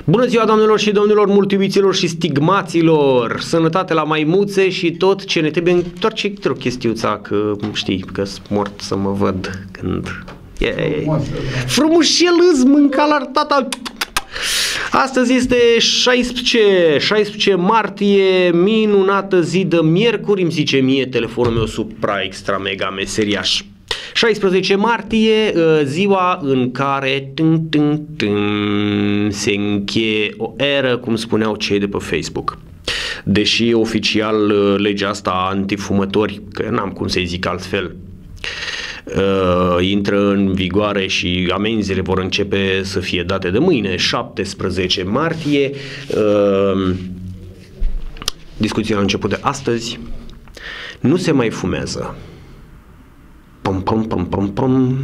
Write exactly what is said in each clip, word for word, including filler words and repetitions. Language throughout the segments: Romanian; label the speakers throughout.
Speaker 1: Bună ziua, doamnelor și domnilor, mult iubiților și stigmaților, sănătate la maimuțe și tot ce ne trebuie, întoarce o chestiuța, că știi, că-s mort să mă văd când... Frumușel îți mânca la tata. Astăzi este șaisprezece, șaisprezece martie, minunată zi de miercuri, îmi zice mie telefonul meu supra extra mega meseriaș. șaisprezece martie, ziua în care tân, tân, tân, se încheie o eră, cum spuneau cei de pe Facebook. Deși oficial legea asta antifumători, că n-am cum să-i zic altfel, uh, intră în vigoare și amenziile vor începe să fie date de mâine, șaptesprezece martie. Uh, discuția a început de astăzi. Nu se mai fumează. Pom, pom, pom, pom, pom.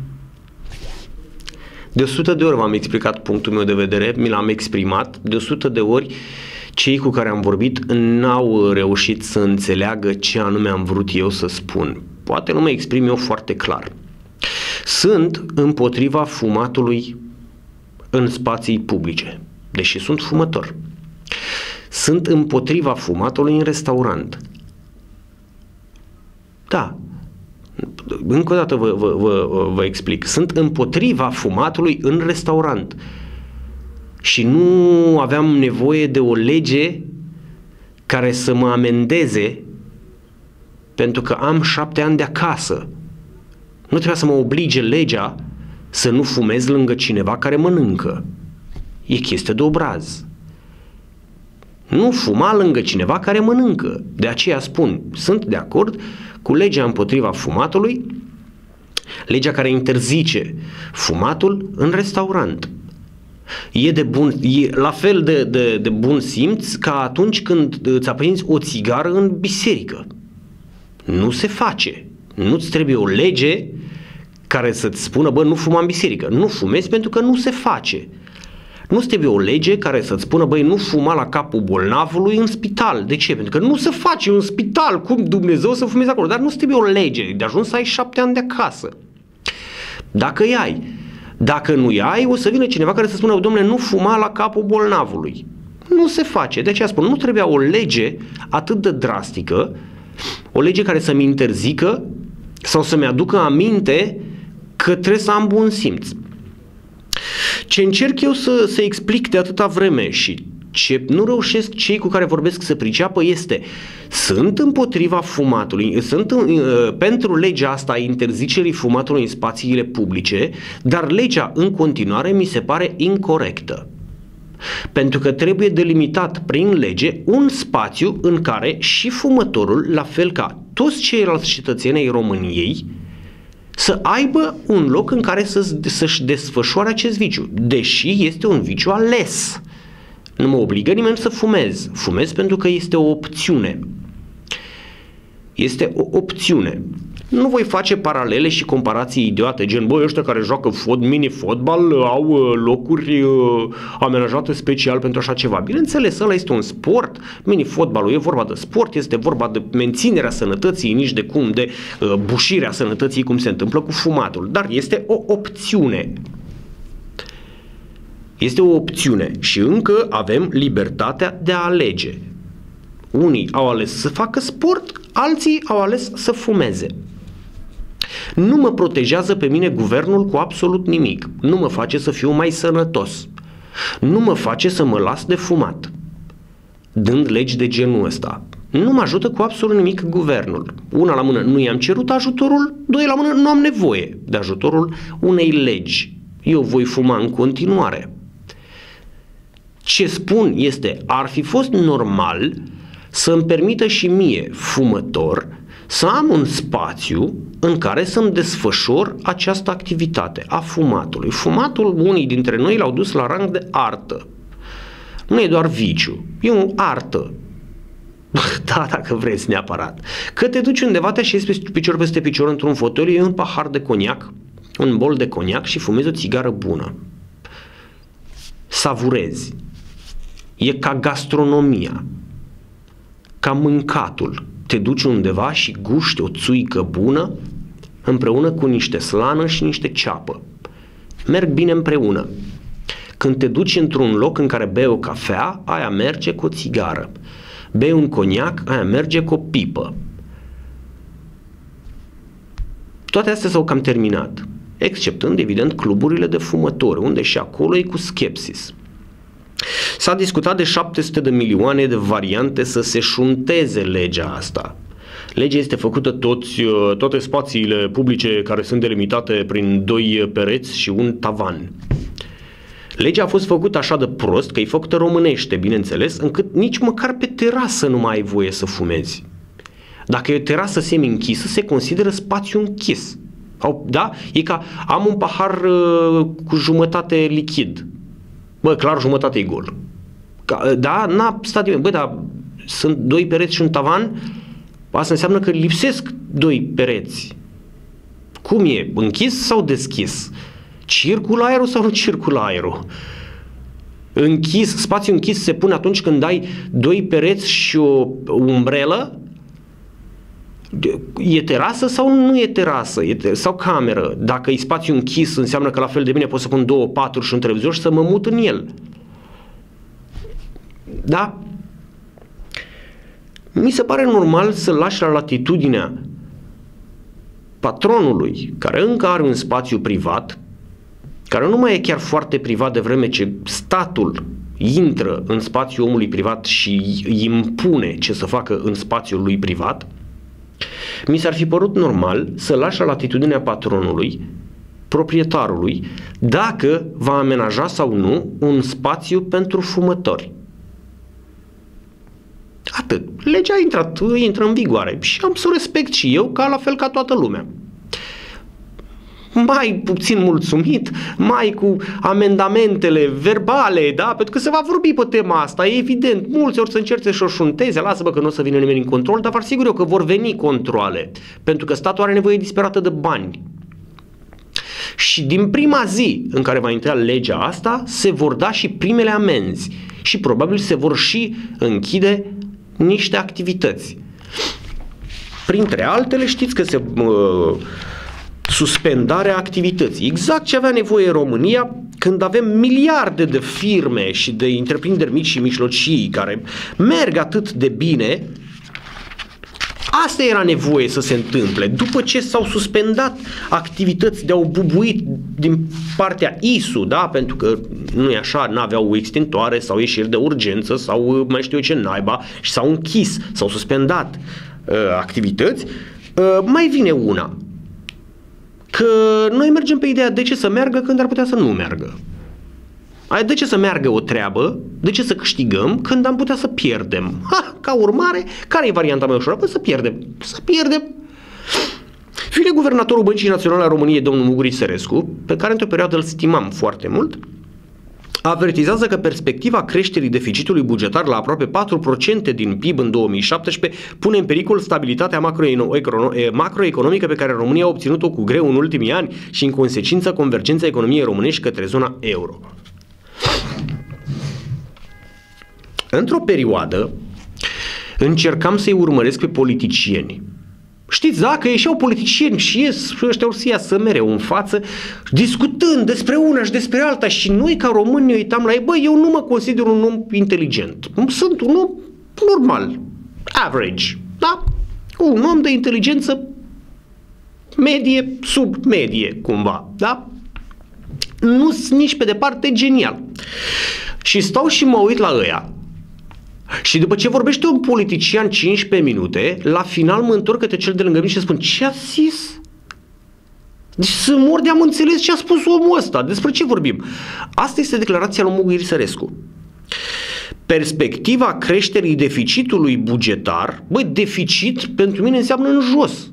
Speaker 1: De o sută de ori v-am explicat punctul meu de vedere, mi l-am exprimat, de o sută de ori cei cu care am vorbit n-au reușit să înțeleagă ce anume am vrut eu să spun. Poate nu mă exprim eu foarte clar. Sunt împotriva fumatului în spații publice, deși sunt fumător. Sunt împotriva fumatului în restaurant. Da. Încă o dată vă, vă, vă, vă explic. Sunt împotriva fumatului în restaurant. Și nu aveam nevoie de o lege care să mă amendeze pentru că am șapte ani de acasă. Nu trebuia să mă oblige legea să nu fumez lângă cineva care mănâncă. E chestie de obraz. Nu fuma lângă cineva care mănâncă. De aceea spun, sunt de acord cu legea împotriva fumatului, legea care interzice fumatul în restaurant. E, de bun, e la fel de, de, de bun simț ca atunci când îți aprinzi o țigară în biserică. Nu se face. Nu-ți trebuie o lege care să-ți spună, bă, nu fuma în biserică. Nu fumezi pentru că nu se face. Nu-ți trebuie o lege care să-ți spună, băi, nu fuma la capul bolnavului în spital. De ce? Pentru că nu se face în spital. Cum Dumnezeu să fumezi acolo? Dar nu-ți trebuie o lege. De ajuns să ai șapte ani de acasă. Dacă îi ai. Dacă nu îi ai, o să vină cineva care să spună, domnule, nu fuma la capul bolnavului. Nu se face. De aceea spun, nu trebuia o lege atât de drastică, o lege care să-mi interzică sau să-mi aducă aminte că trebuie să am bun simț. Ce încerc eu să, să explic de atâta vreme și ce nu reușesc cei cu care vorbesc să priceapă este, sunt împotriva fumatului, sunt uh, pentru legea asta a interzicerii fumatului în spațiile publice, dar legea în continuare mi se pare incorectă. Pentru că trebuie delimitat prin lege un spațiu în care și fumătorul, la fel ca toți ceilalți cetățeni ai României, să aibă un loc în care să, să-și desfășoare acest viciu, deși este un viciu ales. Nu mă obligă nimeni să fumez. Fumez pentru că este o opțiune. Este o opțiune. Nu voi face paralele și comparații idiote, gen, băi, ăștia care joacă fot, mini-fotbal au uh, locuri uh, amenajate special pentru așa ceva. Bineînțeles, ăla este un sport, mini-fotbalul e vorba de sport, este vorba de menținerea sănătății, nici de cum de uh, bușirea sănătății, cum se întâmplă cu fumatul, dar este o opțiune. Este o opțiune și încă avem libertatea de a alege. Unii au ales să facă sport, alții au ales să fumeze. Nu mă protejează pe mine guvernul cu absolut nimic. Nu mă face să fiu mai sănătos. Nu mă face să mă las de fumat. Dând legi de genul ăsta. Nu mă ajută cu absolut nimic guvernul. Una la mână, nu i-am cerut ajutorul, doi la mână, nu am nevoie de ajutorul unei legi. Eu voi fuma în continuare. Ce spun este, ar fi fost normal să îmi permită și mie, fumător, să am un spațiu în care să-mi desfășor această activitate a fumatului. Fumatul, unii dintre noi l-au dus la rang de artă. Nu e doar viciu, e o artă. Da, dacă vreți neapărat. Că te duci undeva, te așezi picior peste picior într-un fotoliu, iei un pahar de coniac, un bol de coniac și fumezi o țigară bună. Savurezi. E ca gastronomia. Ca mâncatul. Te duci undeva și guști o țuică bună împreună cu niște slană și niște ceapă. Merg bine împreună. Când te duci într-un loc în care bei o cafea, aia merge cu o țigară. Bei un coniac, aia merge cu o pipă. Toate astea s-au cam terminat, exceptând, evident, cluburile de fumători, unde și acolo e cu skepsis. S-a discutat de șapte sute de milioane de variante să se șunteze legea asta. Legea este făcută toți, toate spațiile publice care sunt delimitate prin doi pereți și un tavan. Legea a fost făcută așa de prost, că e făcută românește, bineînțeles, încât nici măcar pe terasă nu mai ai voie să fumezi. Dacă e o terasă semi-închisă, se consideră spațiu închis. Da? E ca am un pahar uh, cu jumătate lichid. Bă, clar, jumătate e gol. Ca, da? N-a stat. Bă, dar sunt doi pereți și un tavan? Asta înseamnă că lipsesc doi pereți. Cum e? Închis sau deschis? Circulă aerul sau nu circulă aerul? Închis, spațiu închis se pune atunci când ai doi pereți și o umbrelă? E terasă sau nu e terasă? E ter- sau cameră? Dacă e spațiu închis, înseamnă că la fel de bine pot să pun două paturi și un televizor și să mă mut în el. Da? Mi se pare normal să lași la latitudinea patronului, care încă are un spațiu privat, care nu mai e chiar foarte privat de vreme ce statul intră în spațiul omului privat și îi impune ce să facă în spațiul lui privat. Mi s-ar fi părut normal să lași la latitudinea patronului, proprietarului, dacă va amenaja sau nu un spațiu pentru fumători. Atât. Legea a intrat, intră în vigoare și am să o respect și eu, ca la fel ca toată lumea. Mai puțin mulțumit, mai cu amendamentele verbale, da? Pentru că se va vorbi pe tema asta, e evident. Mulți ori să încerce să o șunteze, lasă-mă că nu o să vină nimeni în control, dar vă asigur eu că vor veni controale, pentru că statul are nevoie disperată de bani. Și din prima zi în care va intra legea asta, se vor da și primele amenzi și probabil se vor și închide niște activități. Printre altele, știți că se... Uh, suspendarea activității. Exact ce avea nevoie România când avem miliarde de firme și de întreprinderi mici și mijlocii care merg atât de bine. Asta era nevoie să se întâmple. După ce s-au suspendat activități de-au bubuit din partea I S U, da? Pentru că nu e așa, n-aveau extintoare sau ieșiri de urgență sau mai știu eu ce naiba și s-au închis, s-au suspendat uh, activități, uh, mai vine una. Că noi mergem pe ideea de ce să meargă când ar putea să nu meargă. De ce să meargă o treabă, de ce să câștigăm când am putea să pierdem? Ha, ca urmare, care e varianta mai ușoară? Păi să pierdem. Să pierdem. Viceguvernatorul Băncii Naționale a României, domnul Muguri Sărescu, pe care într-o perioadă îl stimam foarte mult, avertizează că perspectiva creșterii deficitului bugetar la aproape patru la sută din P I B în două mii șaptesprezece pune în pericol stabilitatea macroeconomică pe care România a obținut-o cu greu în ultimii ani și în consecință convergența economiei românești către zona euro. Într-o perioadă încercam să-i urmăresc pe politicieni. Știți, da, că ieșeau politicieni și ies și ăștia să iasă mereu în față, discutând despre una și despre alta și noi ca români ne uitam la ei. Băi, eu nu mă consider un om inteligent. Sunt un om normal, average, da? Un om de inteligență medie, sub medie, cumva, da? Nu sunt nici pe departe genial. Și stau și mă uit la ăia. Și după ce vorbește un politician cincisprezece minute, la final mă întorc către cel de lângă mine și spun: ce a zis? Deci să mor de am înțeles ce a spus omul ăsta. Despre ce vorbim? Asta este declarația lui Muguri Sărescu. Perspectiva creșterii deficitului bugetar, băi, deficit pentru mine înseamnă în jos.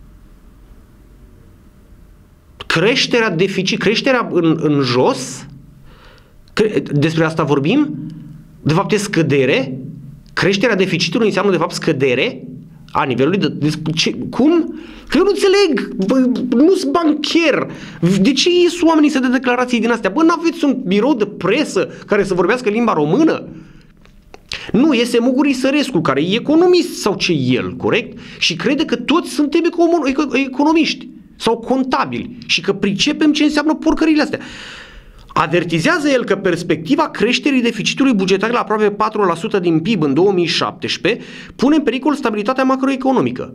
Speaker 1: Creșterea deficit, creșterea în, în jos, cre, despre asta vorbim? De fapt e scădere? Creșterea deficitului înseamnă de fapt scădere a nivelului de... de ce, cum? Că eu nu înțeleg, nu sunt bancher. De ce ies oamenii să dea declarații din astea? Bă, n-aveți un birou de presă care să vorbească limba română? Nu, iese Muguri Sărescu, care e economist sau ce el, corect? Și crede că toți suntem economiști sau contabili și că pricepem ce înseamnă porcările astea. Avertizează el că perspectiva creșterii deficitului bugetar la aproape patru la sută din P I B în două mii șaptesprezece pune în pericol stabilitatea macroeconomică.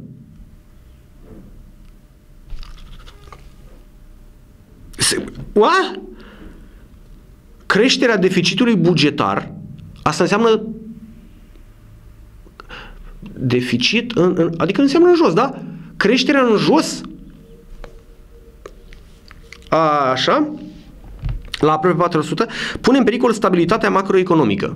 Speaker 1: Ua? Creșterea deficitului bugetar, asta înseamnă deficit, în, în, adică înseamnă în jos, da? Creșterea în jos, așa, la aproape patru la sută, pune în pericol stabilitatea macroeconomică.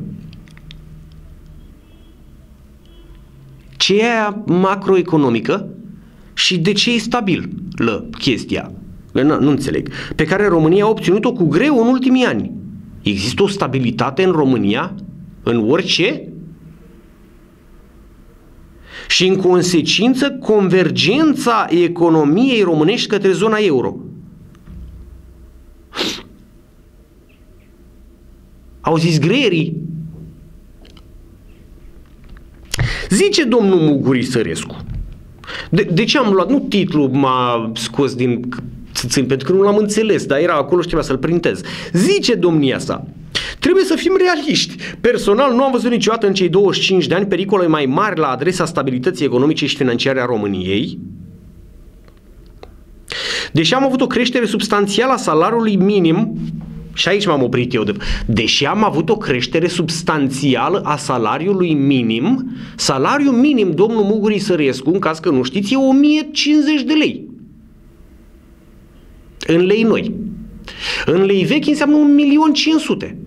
Speaker 1: Ce e aia macroeconomică și de ce e stabilă chestia? Nu, nu înțeleg. Pe care România a obținut-o cu greu în ultimii ani. Există o stabilitate în România în orice? Și în consecință convergența economiei românești către zona euro. Au zis greierii? Zice domnul Muguri Sărescu. De, de ce am luat? Nu titlul m-a scos din țâțâni, pentru că nu l-am înțeles, dar era acolo și trebuia să-l printez. Zice domnia sa: trebuie să fim realiști. Personal nu am văzut niciodată în cei douăzeci și cinci de ani pericole mai mari la adresa stabilității economice și financiare a României. Deși am avut o creștere substanțială a salariului minim, și aici m-am oprit eu, de, deși am avut o creștere substanțială a salariului minim, salariul minim, domnul Muguri Sărescu, în caz că nu știți, e o mie cincizeci de lei. În lei noi. În lei vechi înseamnă un milion cinci sute.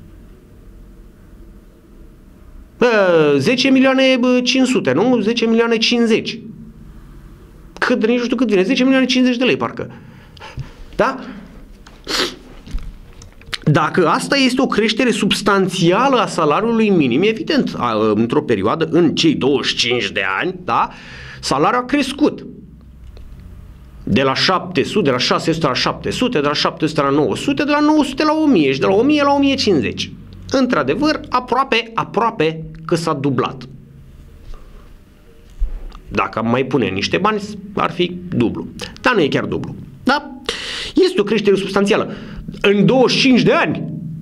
Speaker 1: zece milioane cinci sute, nu? zece milioane cincizeci. Cât, nici nu știu cât vine, zece milioane cincizeci de lei, parcă. Da? Dacă asta este o creștere substanțială a salariului minim, evident, într-o perioadă, în cei douăzeci și cinci de ani, da, salariul a crescut. De la șapte sute, de la șase sute la șapte sute, de la șapte sute la nouă sute, de la nouă sute la o mie și de la o mie la o mie cincizeci. Într-adevăr, aproape, aproape că s-a dublat. Dacă am mai pune niște bani, ar fi dublu. Dar nu e chiar dublu. Da? Este o creștere substanțială. În douăzeci și cinci de ani.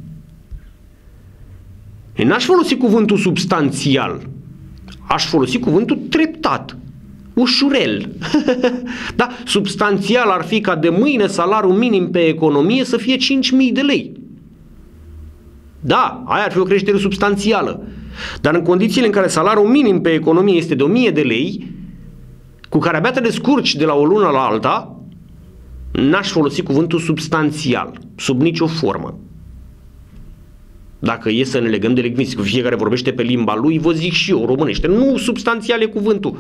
Speaker 1: N-aș folosi cuvântul substanțial. Aș folosi cuvântul treptat. Ușurel. Da? Substanțial ar fi ca de mâine salariul minim pe economie să fie cinci mii de lei. Da, aia ar fi o creștere substanțială. Dar în condițiile în care salariul minim pe economie este de o mie de lei, cu care abia te descurci de la o lună la alta, n-aș folosi cuvântul substanțial, sub nicio formă. Dacă e să ne legăm de lingvistică, fiecare vorbește pe limba lui, vă zic și eu, românește. Nu substanțial e cuvântul.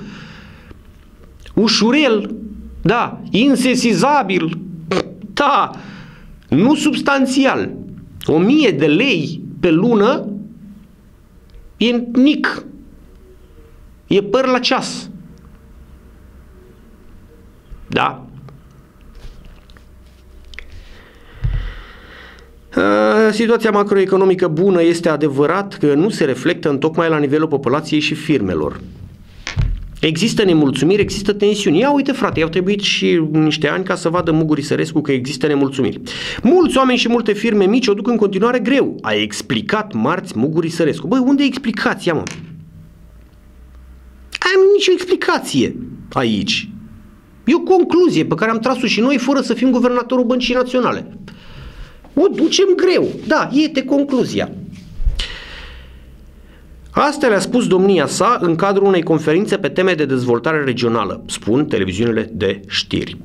Speaker 1: Ușurel, da, insesizabil, da, nu substanțial. O mie de lei pe lună e nic. E păr la ceas. Da. Situația macroeconomică bună este adevărat că nu se reflectă întocmai la nivelul populației și firmelor. Există nemulțumiri, există tensiuni. Ia uite frate, i-au trebuit și niște ani ca să vadă Muguri Sărescu că există nemulțumiri. Mulți oameni și multe firme mici o duc în continuare greu, a explicat marți Muguri Sărescu. Băi, unde e explicația, mă? Ai nicio explicație aici. E o concluzie pe care am tras-o și noi fără să fim guvernatorul Băncii Naționale. O ducem greu. Da, este concluzia. Asta le-a spus domnia sa în cadrul unei conferințe pe teme de dezvoltare regională, spun televiziunile de știri.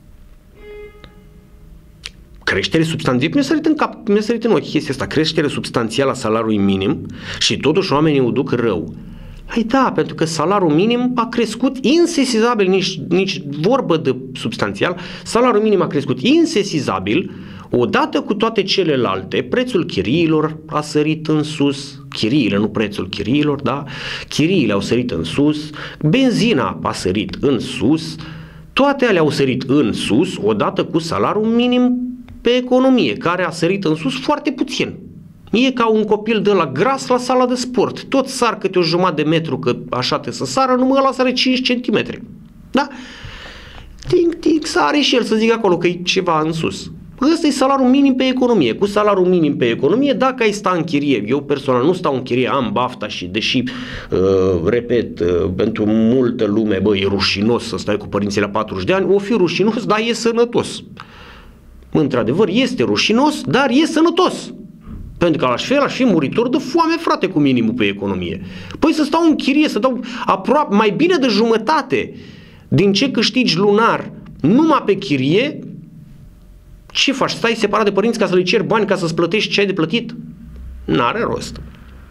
Speaker 1: Creștere substanțială, mi-a sărit în cap, mi-a sărit în ochi chestia asta, creștere substanțială a salariului minim și totuși oamenii o duc rău. Hai da, pentru că salariul minim a crescut insesizabil, nici, nici vorbă de substanțial, salariul minim a crescut insesizabil, odată cu toate celelalte, prețul chiriilor a sărit în sus, chiriile, nu prețul chiriilor, da? Chiriile au sărit în sus, benzina a sărit în sus, toate alea au sărit în sus, odată cu salariul minim pe economie, care a sărit în sus foarte puțin. E ca un copil de la gras la sala de sport. Tot sar câte o jumătate de metru, că așa te să sară, numai ăla sare cinci centimetri. Da? Ting, ting, sare și el să zic acolo că e ceva în sus. Ăsta e salariul minim pe economie. Cu salariul minim pe economie, dacă ai sta în chirie, eu personal nu stau în chirie, am bafta și deși, uh, repet, uh, pentru multă lume, bă, e rușinos să stai cu părinții la patruzeci de ani, o fi rușinos, dar e sănătos. Într-adevăr, este rușinos, dar e sănătos. Pentru că aș fi, aș fi muritor de foame, frate, cu minimul pe economie. Păi să stau în chirie, să dau aproape, mai bine de jumătate din ce câștigi lunar numai pe chirie. Ce faci? Stai separat de părinți ca să le ceri bani ca să-ți plătești ce ai de plătit? N-are rost.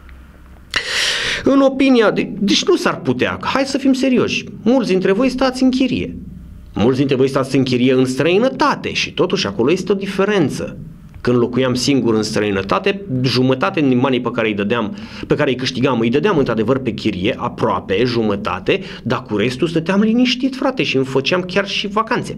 Speaker 1: În opinia, de, deci nu s-ar putea. Hai să fim serioși. Mulți dintre voi stați în chirie. Mulți dintre voi stați în chirie în străinătate și totuși acolo este o diferență. Când locuiam singur în străinătate, jumătate din banii pe care îi dădeam, pe care îi câștigam, îi dădeam într-adevăr pe chirie, aproape jumătate, dar cu restul stăteam liniștit, frate, și îmi făceam chiar și vacanțe.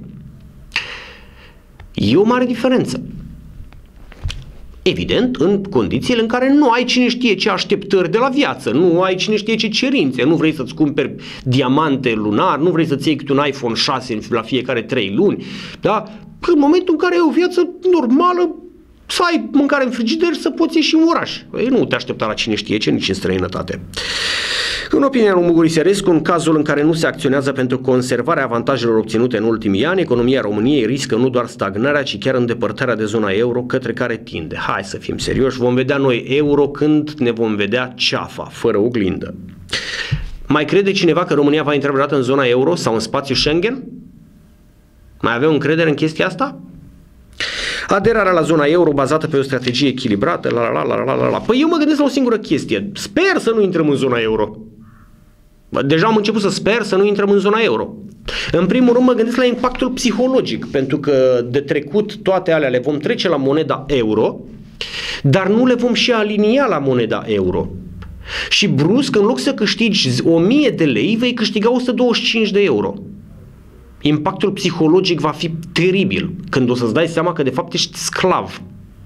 Speaker 1: E o mare diferență. Evident, în condițiile în care nu ai cine știe ce așteptări de la viață, nu ai cine știe ce cerințe, nu vrei să-ți cumperi diamante lunar, nu vrei să-ți iei câte un iPhone șase la fiecare trei luni, da? În momentul în care ai o viață normală, să ai mâncare în frigider, să poți ieși în oraș. Ei, nu te aștepta la cine știe ce, nici în străinătate. În opinia lui Muguriserescu, în cazul în care nu se acționează pentru conservarea avantajelor obținute în ultimii ani, economia României riscă nu doar stagnarea, ci chiar îndepărtarea de zona euro către care tinde. Hai să fim serioși, vom vedea noi euro când ne vom vedea ceafa, fără oglindă. Mai crede cineva că România va intra vreodată în zona euro sau în spațiul Schengen? Mai avem încredere în chestia asta? Aderarea la zona euro bazată pe o strategie echilibrată, la la la la la la. Păi eu mă gândesc la o singură chestie. Sper să nu intrăm în zona euro. Deja am început să sper să nu intrăm în zona euro. În primul rând mă gândesc la impactul psihologic, pentru că de trecut toate alea le vom trece la moneda euro, dar nu le vom și alinia la moneda euro. Și brusc, în loc să câștigi o mie de lei, vei câștiga o sută douăzeci și cinci de euro. Impactul psihologic va fi teribil când o să-ți dai seama că de fapt ești sclav.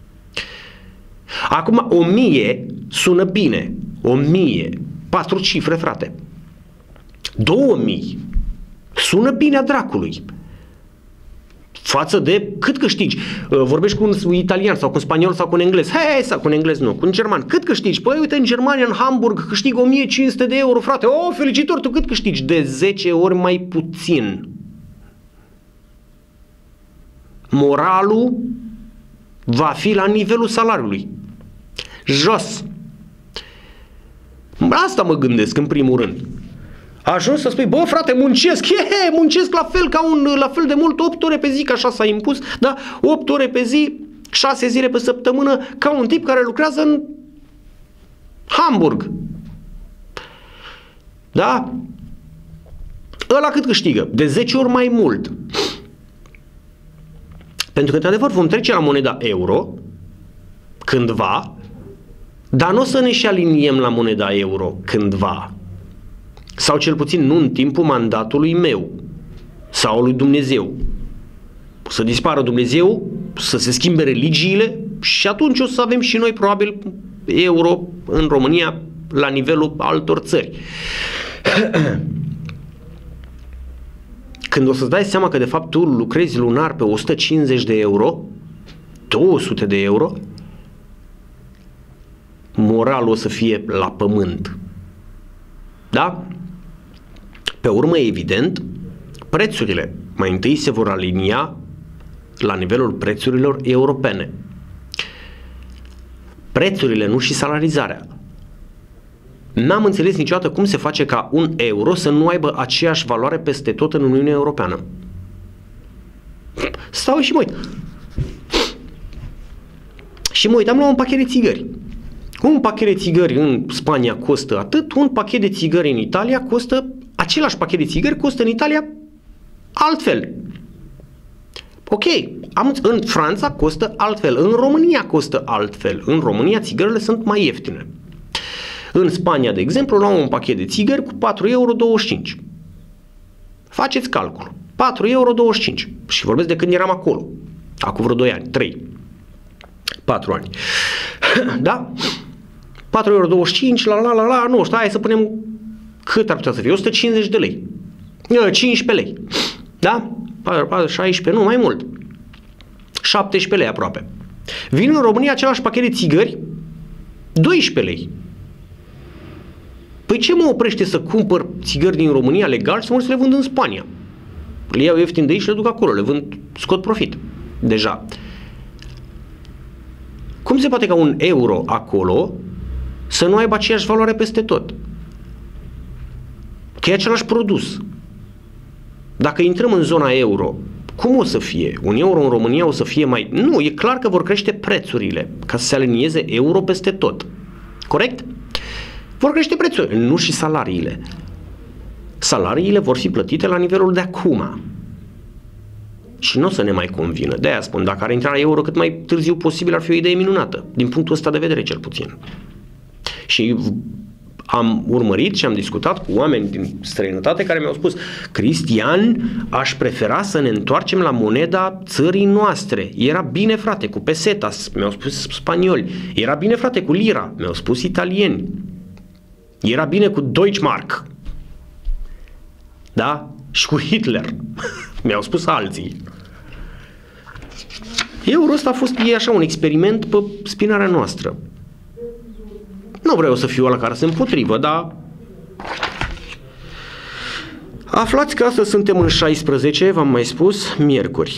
Speaker 1: Acum, o mie sună bine. O mie. Patru cifre, frate. Două mii. Sună bine a dracului. Față de cât câștigi. Vorbești cu un italian sau cu un spaniol sau cu un englez. Hei, sau cu un englez nu, cu un german. Cât câștigi? Păi uite, în Germania, în Hamburg, câștig o mie cinci sute de euro, frate. Oh, felicitări, tu cât câștigi? De zece ori mai puțin. Moralul va fi la nivelul salariului. Jos. Asta mă gândesc în primul rând. Ajuns să spui, bă frate, muncesc, he, he, muncesc la fel ca un, la fel de mult, opt ore pe zi, că așa s-a impus, da? opt ore pe zi, șase zile pe săptămână, ca un tip care lucrează în Hamburg. Da? Ăla cât câștigă? De zece ori mai mult. Pentru că, într-adevăr, vom trece la moneda euro cândva, dar nu o să ne și aliniem la moneda euro cândva. Sau cel puțin nu în timpul mandatului meu sau lui Dumnezeu. Să dispară Dumnezeu, să se schimbe religiile și atunci o să avem și noi probabil euro în România la nivelul altor țări. Când o să-ți dai seama că de fapt tu lucrezi lunar pe o sută cincizeci de euro, două sute de euro, moralul o să fie la pământ. Da? Pe urmă, evident, prețurile mai întâi se vor alinia la nivelul prețurilor europene. Prețurile, nu și salarizarea. N-am înțeles niciodată cum se face ca un euro să nu aibă aceeași valoare peste tot în Uniunea Europeană. Stau și mă uit. Și mă uitam la un pachet de țigări. Un pachet de țigări în Spania costă atât, un pachet de țigări în Italia costă, același pachet de țigări costă în Italia altfel. Ok, am, în Franța costă altfel, în România costă altfel. În România țigările sunt mai ieftine. În Spania, de exemplu, luam un pachet de țigări cu patru euro douăzeci și cinci. Faceți calcul. patru euro douăzeci și cinci. Și vorbesc de când eram acolo. Acum vreo doi ani, trei. patru ani. Da? patru euro douăzeci și cinci, la la la la, nu știu, hai să punem cât ar putea să fie? o sută cincizeci de lei. cincisprezece lei. Da? șaisprezece, nu, mai mult. șaptesprezece lei aproape. Vin în România același pachet de țigări, doisprezece lei. Păi ce mă oprește să cumpăr țigări din România legal și să mă să le vând în Spania? Le iau ieftin de aici și le duc acolo, le vând, scot profit. Deja. Cum se poate ca un euro acolo să nu aibă aceeași valoare peste tot? Că e același produs. Dacă intrăm în zona euro, cum o să fie? Un euro în România o să fie mai... Nu, e clar că vor crește prețurile ca să se alinieze euro peste tot. Corect? Vor crește prețurile, nu și salariile. Salariile vor fi plătite la nivelul de acum. Și nu o să ne mai convină. De-aia spun, dacă ar intra euro cât mai târziu posibil, ar fi o idee minunată. Din punctul ăsta de vedere, cel puțin. Și am urmărit și am discutat cu oameni din străinătate care mi-au spus: Cristian, aș prefera să ne întoarcem la moneda țării noastre. Era bine, frate, cu pesetas, mi-au spus spanioli. Era bine, frate, cu lira, mi-au spus italieni. Era bine cu Deutschmark. Da? Și cu Hitler. Mi-au spus alții. Euro ăsta a fost, e așa, un experiment pe spinarea noastră. Nu vreau să fiu ăla care se împotrivă, dar aflați că astăzi suntem în șaisprezece, v-am mai spus, miercuri.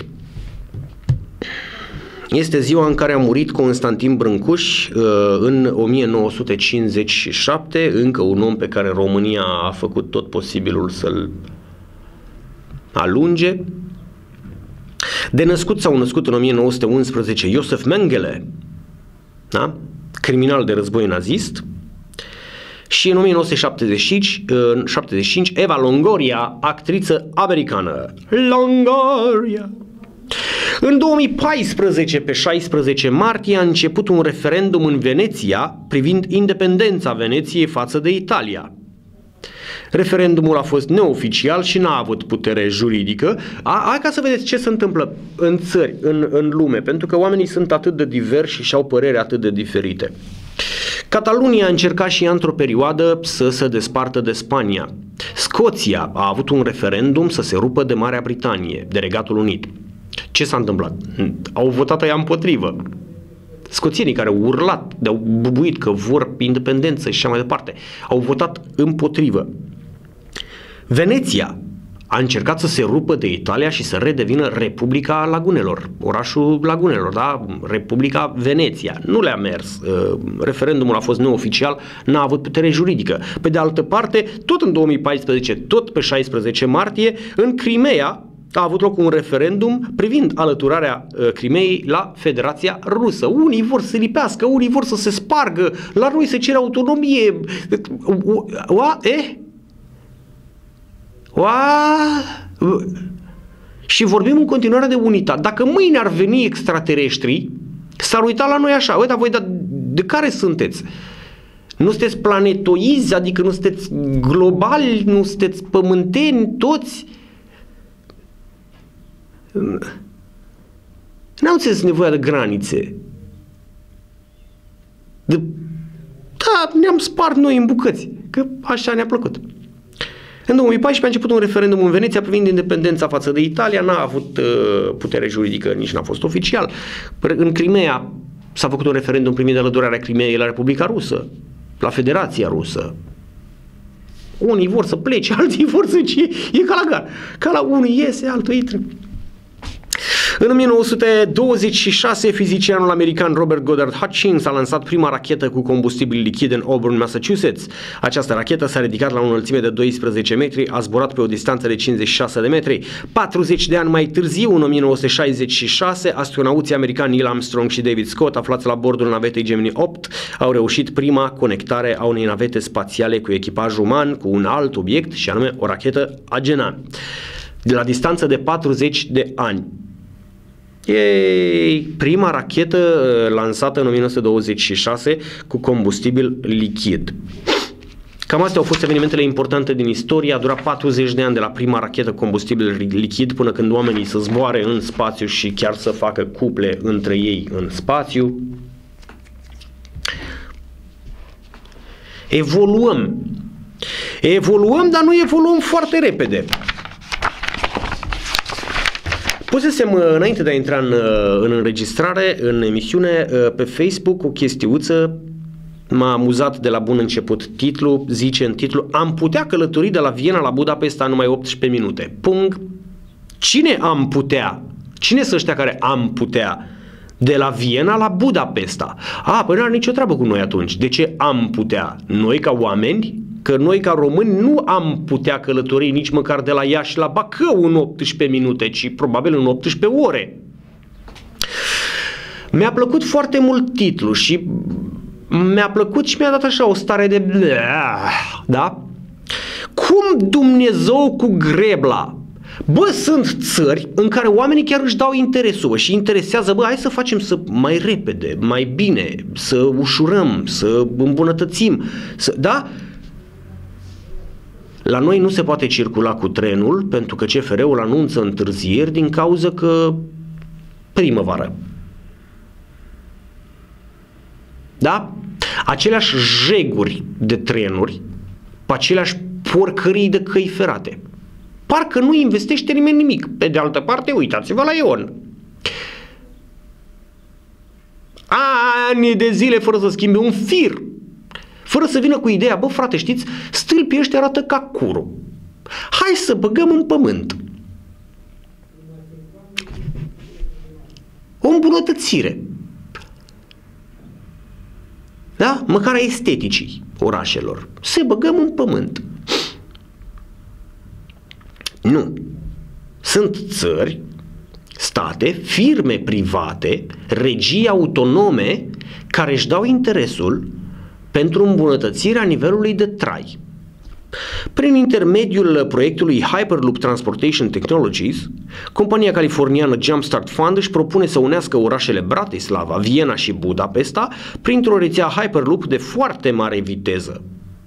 Speaker 1: Este ziua în care a murit Constantin Brâncuș în o mie nouă sute cincizeci și șapte, încă un om pe care România a făcut tot posibilul să-l alunge. De născut s-au născut în o mie nouă sute unsprezece Josef Mengele, da? Criminal de război nazist, și în o mie nouă sute șaptezeci și cinci Eva Longoria, actriță americană. Longoria. În două mii paisprezece, pe șaisprezece martie, a început un referendum în Veneția privind independența Veneției față de Italia. Referendumul a fost neoficial și n-a avut putere juridică. Hai ca să vedeți ce se întâmplă în țări, în, în lume, pentru că oamenii sunt atât de diversi și au păreri atât de diferite. Catalunia a încercat și ea într-o perioadă să se despartă de Spania. Scoția a avut un referendum să se rupă de Marea Britanie, de Regatul Unit. Ce s-a întâmplat? Au votat ea împotrivă. Scoțienii care au urlat, de-au bubuit că vor independență și așa mai departe, au votat împotrivă. Veneția a încercat să se rupă de Italia și să redevină Republica Lagunelor, orașul Lagunelor, da? Republica Veneția. Nu le-a mers. Referendumul a fost neoficial, n-a avut putere juridică. Pe de altă parte, tot în două mii paisprezece, tot pe șaisprezece martie, în Crimea a avut loc un referendum privind alăturarea uh, Crimeei la Federația Rusă. Unii vor să lipească, unii vor să se spargă, la noi se cere autonomie. Ua, eh? Ua, și vorbim în continuare de unitate. Dacă mâine ar veni extraterestri, s-ar uita la noi așa: uite, voi, dar de care sunteți? Nu sunteți planetoizi, adică nu sunteți globali, nu sunteți pământeni, toți? N-au înțeles nevoia de granițe. De... Da, ne-am spart noi în bucăți, că așa ne-a plăcut. În două mii paisprezece a început un referendum în Veneția privind independența față de Italia, n-a avut uh, putere juridică, nici n-a fost oficial. În Crimea s-a făcut un referendum privind alăturarea Crimeei la Republica Rusă, la Federația Rusă. Unii vor să plece, alții vor să ce, e ca la gar. Ca la unul iese, altul intră. În o mie nouă sute douăzeci și șase, fizicianul american Robert Goddard Hutchins a lansat prima rachetă cu combustibil lichid în Auburn, Massachusetts. Această rachetă s-a ridicat la o înălțime de doisprezece metri, a zburat pe o distanță de cincizeci și șase de metri. patruzeci de ani mai târziu, în o mie nouă sute șaizeci și șase, astronauții americani Neil Armstrong și David Scott, aflați la bordul navetei Gemini opt, au reușit prima conectare a unei navete spațiale cu echipaj uman cu un alt obiect, și anume o rachetă Agena, de la distanță de patruzeci de ani. E prima rachetă lansată în o mie nouă sute douăzeci și șase cu combustibil lichid. Cam astea au fost evenimentele importante din istorie. A durat patruzeci de ani de la prima rachetă combustibil lichid până când oamenii să zboare în spațiu și chiar să facă cuple între ei în spațiu. Evoluăm. Evoluăm, dar nu evoluăm foarte repede. Pusesem, înainte de a intra în, în înregistrare, în emisiune, pe Facebook o chestiuță, m-a amuzat de la bun început. Titlu, zice în titlu: am putea călători de la Viena la Budapesta în numai optsprezece minute. Punct. Cine am putea? Cine sunt ăștia care am putea? De la Viena la Budapesta. A, păi nu are nicio treabă cu noi atunci. De ce am putea? Noi ca oameni? Că noi ca români nu am putea călători nici măcar de la Iași la Bacău în optsprezece minute, ci probabil în optsprezece ore. Mi-a plăcut foarte mult titlul și mi-a plăcut și mi-a dat așa o stare de... Da? Cum Dumnezeu cu grebla? Bă, sunt țări în care oamenii chiar își dau interesul, bă, și interesează, bă, hai să facem să mai repede, mai bine, să ușurăm, să îmbunătățim, să, da? La noi nu se poate circula cu trenul pentru că C F R-ul anunță întârzieri din cauza că primăvară. Da? Aceleași jeguri de trenuri, pe aceleași porcării de căi ferate. Parcă nu investește nimeni nimic. Pe de altă parte, uitați-vă la Ion. Ani de zile fără să schimbe un fir. Fără să vină cu ideea, bă frate, știți, stâlpii ăștia arată ca curul. Hai să băgăm în pământ o îmbunătățire. Da? Măcar a esteticii orașelor. Să băgăm în pământ. Nu. Sunt țări, state, firme private, regii autonome care își dau interesul pentru îmbunătățirea nivelului de trai. Prin intermediul proiectului Hyperloop Transportation Technologies, compania californiană Jumpstart Fund își propune să unească orașele Bratislava, Viena și Budapesta printr-o rețea Hyperloop de foarte mare viteză.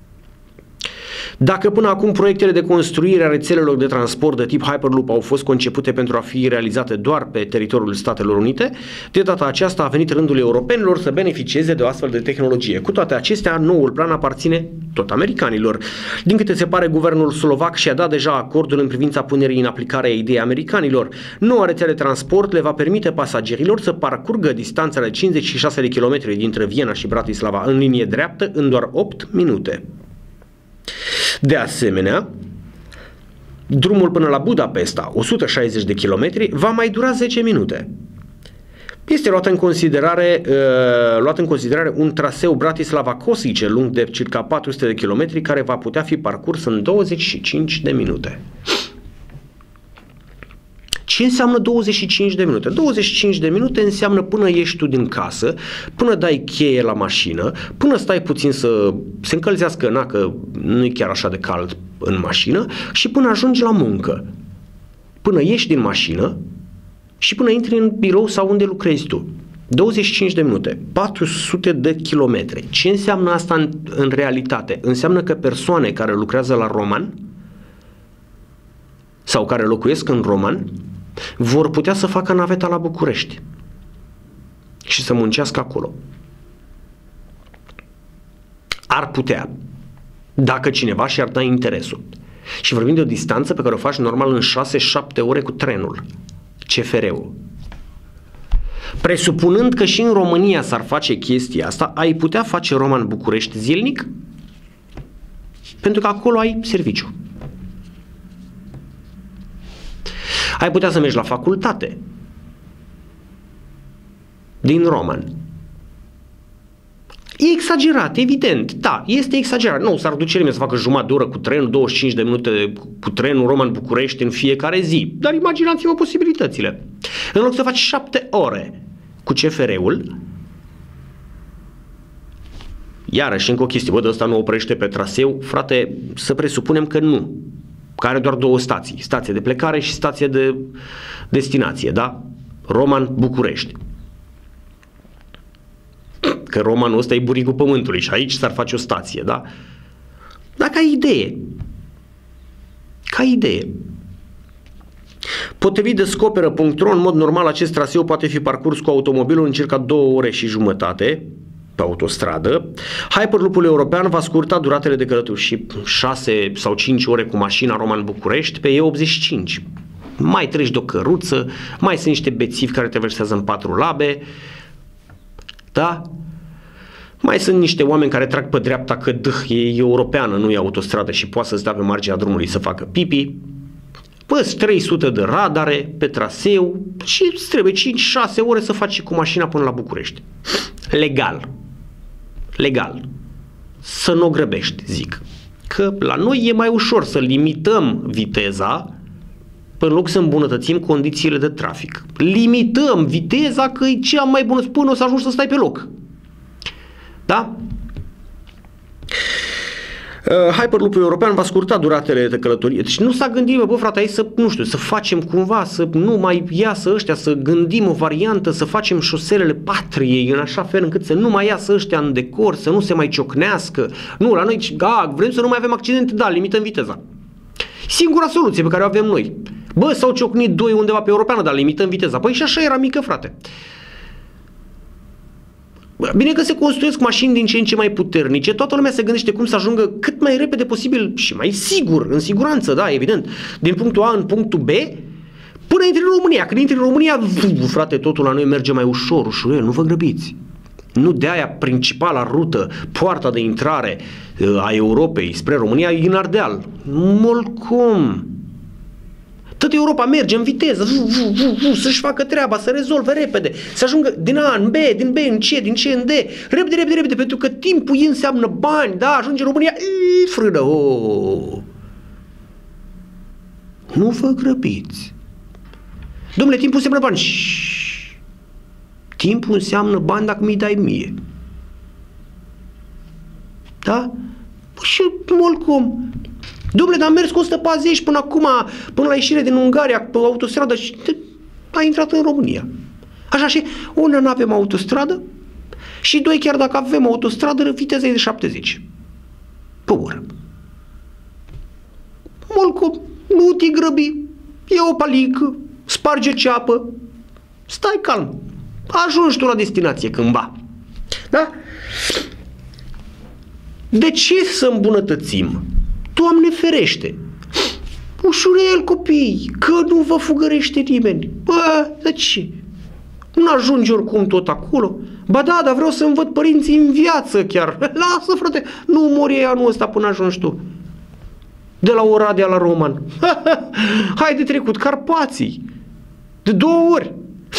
Speaker 1: Dacă până acum proiectele de construire a rețelelor de transport de tip Hyperloop au fost concepute pentru a fi realizate doar pe teritoriul Statelor Unite, de data aceasta a venit rândul europenilor să beneficieze de o astfel de tehnologie. Cu toate acestea, noul plan aparține tot americanilor. Din câte se pare, guvernul slovac și-a dat deja acordul în privința punerii în aplicare a ideii americanilor. Noua rețea de transport le va permite pasagerilor să parcurgă distanța de cincizeci și șase de kilometri dintre Viena și Bratislava în linie dreaptă în doar opt minute. De asemenea, drumul până la Budapesta, o sută șaizeci de kilometri, va mai dura zece minute. Este luat în considerare, uh, luat în considerare un traseu Bratislava-Kosice lung de circa patru sute de kilometri care va putea fi parcurs în douăzeci și cinci de minute. Ce înseamnă douăzeci și cinci de minute? douăzeci și cinci de minute înseamnă până ieși tu din casă, până dai cheie la mașină, până stai puțin să se încălzească, na, că nu e chiar așa de cald în mașină, și până ajungi la muncă. Până ieși din mașină și până intri în birou sau unde lucrezi tu. douăzeci și cinci de minute, patru sute de kilometri. Ce înseamnă asta în, în realitate? Înseamnă că persoane care lucrează la Roman sau care locuiesc în Roman vor putea să facă naveta la București și să muncească acolo. Ar putea, dacă cineva și-ar da interesul. Și vorbim de o distanță pe care o faci normal în șase șapte ore cu trenul, C F R-ul. Presupunând că și în România s-ar face chestia asta, ai putea face Roman București zilnic? Pentru că acolo ai serviciu. Ai putea să mergi la facultate din Roman. E exagerat, evident, da, este exagerat. Nu, s-ar duce nimeni să facă jumătate de oră cu trenul, douăzeci și cinci de minute cu trenul Roman București în fiecare zi. Dar imaginați-vă posibilitățile. În loc să faci șapte ore cu C F R-ul, iarăși încă o chestie, bă, de ăsta nu oprește pe traseu, frate, să presupunem că nu. Care are doar două stații, stație de plecare și stație de destinație, da? Roman București. Că Romanul ăsta e buricul pământului și aici s-ar face o stație, da? Dar ca idee. Ca idee. Potrivit Descoperă punct ro, în mod normal acest traseu poate fi parcurs cu automobilul în circa două ore și jumătate pe autostradă. Hyperloop-ul european va scurta duratele de călătorie și șase sau cinci ore cu mașina Roman București pe E optzeci și cinci. mai treci de o căruță, mai sunt niște bețivi care traversează în patru labe, da? Mai sunt niște oameni care trag pe dreapta că dâh, e europeană, nu e autostradă și poate să stea pe marginea drumului să facă pipi. Păi trei sute de radare pe traseu și îți trebuie cinci șase ore să faci cu mașina până la București. Legal. Legal. Să nu o grăbești, zic. Că la noi e mai ușor să limităm viteza în loc să îmbunătățim condițiile de trafic. Limităm viteza că e cea mai bună, spune, o să ajungi să stai pe loc. Da? Uh, Hyperloop-ul european va scurta duratele de călătorie. Deci nu s-a gândit, bă, frate, hai să, nu știu, să facem cumva, să nu mai iasă ăștia, să gândim o variantă, să facem șoselele patriei în așa fel încât să nu mai iasă ăștia în decor, să nu se mai ciocnească. Nu, la noi, da, vrem să nu mai avem accidente, da, limităm viteza. Singura soluție pe care o avem noi. Bă, s-au ciocnit doi undeva pe europeană, dar limităm viteza. Păi și așa era mică, frate. Bine că se construiesc mașini din ce în ce mai puternice, toată lumea se gândește cum să ajungă cât mai repede posibil și mai sigur, în siguranță, da, evident, din punctul A în punctul B, până intri în România. Când intri în România, frate, totul la noi merge mai ușor, ușurel, nu vă grăbiți. Nu de aia principala rută, poarta de intrare a Europei spre România e în Ardeal. Molcom. Tot Europa merge în viteză, să-și facă treaba, să rezolve repede, să ajungă din A în B, din B în C, din C în D, repede, repede, repede, pentru că timpul ei înseamnă bani, da, ajunge în România, ii, frână, oh. Nu vă grăbiți. Dom'le, timpul înseamnă bani. Șșș. Timpul înseamnă bani dacă mi-i dai mie. Da? Și molcom. Dom'le, dar am mers cu o sută patruzeci până acum, până la ieșire din Ungaria, pe autostradă și a intrat în România. Așa și, una nu avem autostradă și doi, chiar dacă avem autostradă, viteza e de șaptezeci. Pe oră. Molcom, nu te grăbi, e o palică, sparge ceapă, stai calm, ajungi tu la destinație cândva. Da? De ce să îmbunătățim? Doamne ferește! Ușurel, copii, că nu vă fugărește nimeni. Bă, de ce? Nu ajungi oricum tot acolo? Ba da, dar vreau să-mi văd părinții în viață chiar. Lasă, frate, nu mori anul ăsta până ajungi tu. De la Oradea la Roman. Hai de trecut Carpații. De două ori.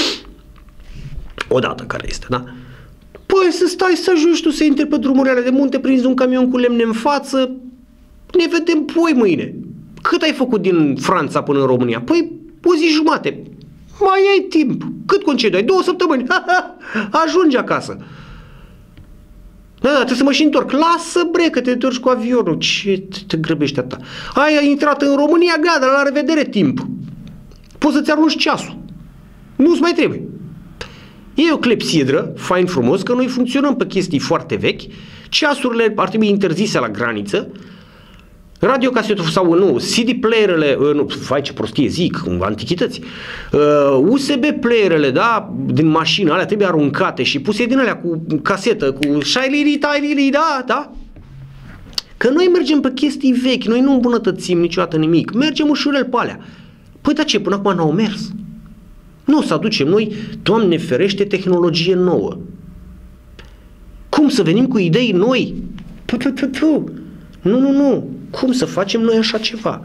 Speaker 1: Odată care este, da? Păi să stai să ajungi tu să intri pe drumurile alea de munte, prinzi un camion cu lemne în față. Ne vedem poi mâine. Cât ai făcut din Franța până în România? Păi o zi jumate. Mai ai timp. Cât concediu ai? Două săptămâni. Ajungi acasă. Da, da, trebuie să mă și întorc. Lasă, bre, că te întorci cu avionul. Ce te grăbești atâta? Ai, ai intrat în România, gata, la revedere timp. Poți să-ți arunci ceasul. Nu-ți mai trebuie. E o clepsidră, fain frumos, că noi funcționăm pe chestii foarte vechi. Ceasurile ar trebui interzise la graniță. Radiocasetul sau nu, C D playerele, nu, fai ce prostie zic, antichități, uh, U S B playerele, da, din mașină, alea trebuie aruncate și puse din alea cu casetă, cu șailiri, tailiri, da, da. Că noi mergem pe chestii vechi, noi nu îmbunătățim niciodată nimic, mergem ușurel pe alea. Păi da ce, până acum n-au mers. Nu o să aducem noi, Doamne ferește, tehnologie nouă. Cum să venim cu idei noi? Nu, nu, nu. Cum să facem noi așa ceva?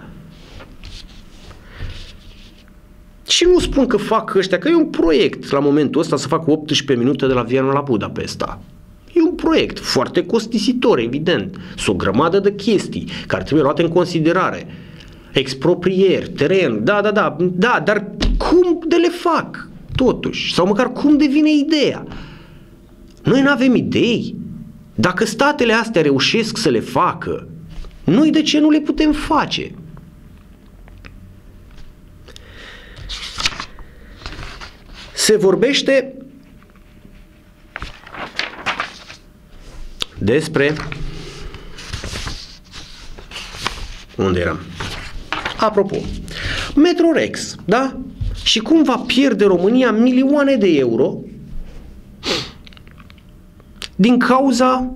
Speaker 1: Și nu spun că fac ăștia, că e un proiect la momentul ăsta să fac optsprezece minute de la Viena la Budapesta. E un proiect foarte costisitor, evident. Sunt o grămadă de chestii care trebuie luate în considerare. Exproprieri, teren, da, da, da, da, dar cum de le fac totuși? Sau măcar cum devine ideea? Noi nu avem idei. Dacă statele astea reușesc să le facă, noi de ce nu le putem face? Se vorbește despre... Unde eram? Apropo, Metrorex, da? Și cum va pierde România milioane de euro din cauza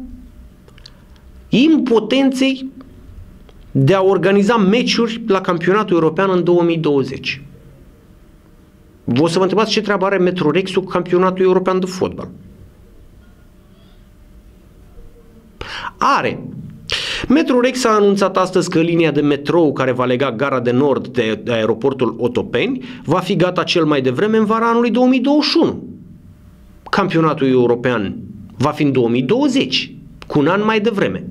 Speaker 1: impotenței de a organiza meciuri la campionatul european în două mii douăzeci. O să vă întrebați ce treabă are Metrorex-ul cu campionatul european de fotbal. Are. Metrorex a anunțat astăzi că linia de metrou care va lega Gara de Nord de aeroportul Otopeni va fi gata cel mai devreme în vara anului două mii douăzeci și unu. Campionatul european va fi în două mii douăzeci, cu un an mai devreme.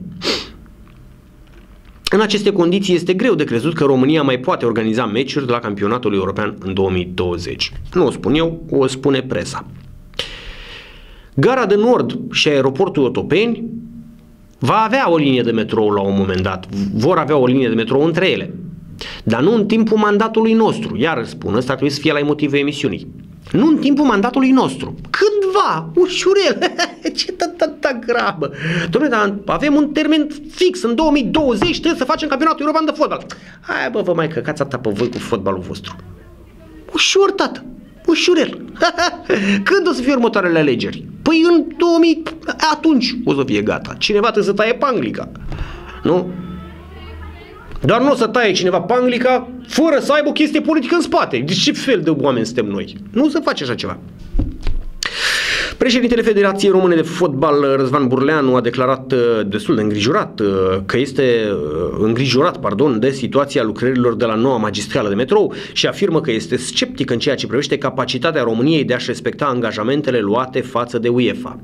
Speaker 1: În aceste condiții este greu de crezut că România mai poate organiza meciuri de la campionatul european în două mii douăzeci. Nu o spun eu, o spune presa. Gara de Nord și aeroportul Otopeni va avea o linie de metrou la un moment dat. Vor avea o linie de metrou între ele. Dar nu în timpul mandatului nostru. Iar spun, ăsta trebuie să fie la motivul emisiunii. Nu în timpul mandatului nostru. Cândva, ușurel. Ce tata grabă. Dom'le, dar avem un termen fix. În două mii douăzeci trebuie să facem campionatul european de fotbal. Hai bă, vă mai căcați atâta pe voi cu fotbalul vostru. Ușor, tată. Ușurel. Când o să fie următoarele alegeri? Păi în două mii, atunci o să fie gata. Cineva trebuie să taie panglica. Nu? Dar nu o să taie cineva panglica fără să aibă o chestie politică în spate. Deci ce fel de oameni suntem noi? Nu se face așa ceva. Președintele Federației Române de Fotbal, Răzvan Burleanu, a declarat destul de îngrijorat că este îngrijorat, pardon, de situația lucrărilor de la noua magistrală de metrou și afirmă că este sceptic în ceea ce privește capacitatea României de a-și respecta angajamentele luate față de UEFA.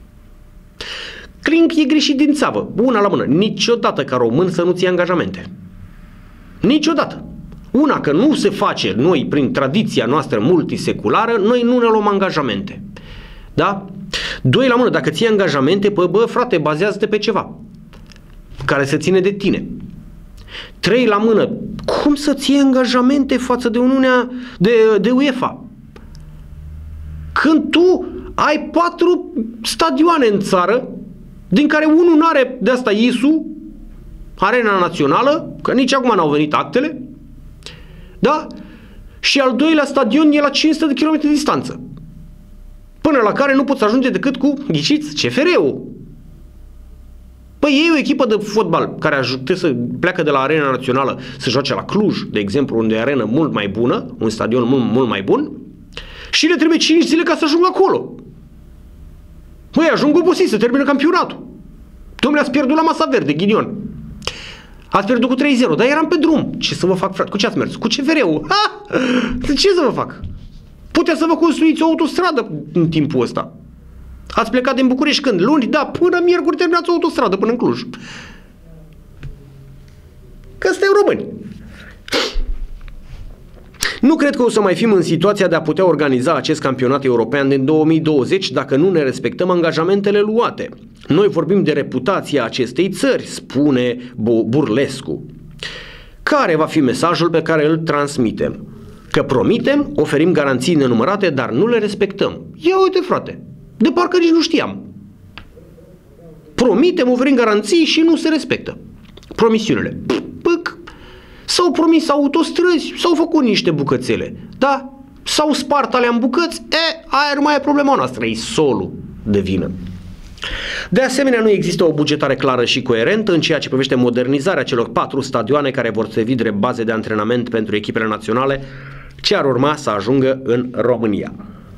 Speaker 1: Clink e greșit din țavă, una la mână. Niciodată ca român să nu ții angajamente. Niciodată. Una, că nu se face noi prin tradiția noastră multiseculară, noi nu ne luăm angajamente. Da? Doi la mână, dacă ții angajamente, bă, bă, frate, bazează-te pe ceva care se ține de tine. Trei la mână, cum să ții angajamente față de Uniunea, de, de UEFA? Când tu ai patru stadioane în țară, din care unul nu are de asta I S U, Arena Națională, că nici acum n-au venit actele, da? Și al doilea stadion e la cinci sute de kilometri distanță, până la care nu poți ajunge decât cu, ghiciți, C F R-ul. Păi e o echipă de fotbal care ajută să pleacă de la Arena Națională să joace la Cluj, de exemplu, unde e arenă mult mai bună, un stadion mult, mult mai bun, și le trebuie cinci zile ca să ajungă acolo. Măi, ajung obosit să termină campionatul. Dom'le, ați pierdut la Masa Verde, ghinion. Ați pierdut cu trei zero, dar eram pe drum. Ce să vă fac, frate? Cu ce ați mers? Cu C F R-ul. Ce să vă fac? Puteți să vă construiți o autostradă în timpul ăsta. Ați plecat din București când? Luni? Da, până miercuri terminați o autostradă până în Cluj. Că suntem români. Nu cred că o să mai fim în situația de a putea organiza acest campionat european din două mii douăzeci dacă nu ne respectăm angajamentele luate. Noi vorbim de reputația acestei țări, spune Burlescu. Care va fi mesajul pe care îl transmitem? Că promitem, oferim garanții nenumărate, dar nu le respectăm. Ia uite, frate, de parcă nici nu știam. Promitem, oferim garanții și nu se respectă promisiunile. Păc. S-au promis autostrăzi, s-au făcut niște bucățele, da? S-au spart alea în bucăți, e, aia nu mai e problema noastră, e solul de vină. De asemenea, nu există o bugetare clară și coerentă în ceea ce privește modernizarea celor patru stadioane care vor servi drept baze de antrenament pentru echipele naționale ce ar urma să ajungă în România.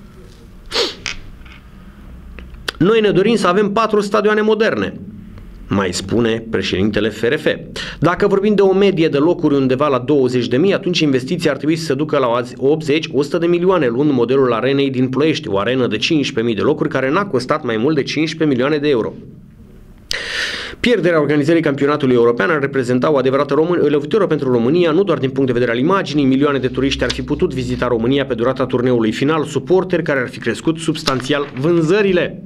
Speaker 1: Noi ne dorim să avem patru stadioane moderne, mai spune președintele F R F. Dacă vorbim de o medie de locuri undeva la douăzeci de mii, atunci investiția ar trebui să se ducă la optzeci la o sută de milioane, luând modelul arenei din Ploiești, o arenă de cincisprezece mii de locuri care n-a costat mai mult de cincisprezece milioane de euro. Pierderea organizării campionatului european ar reprezenta o adevărată lovitură pentru România, nu doar din punct de vedere al imaginii. Milioane de turiști ar fi putut vizita România pe durata turneului final, suporteri care ar fi crescut substanțial vânzările.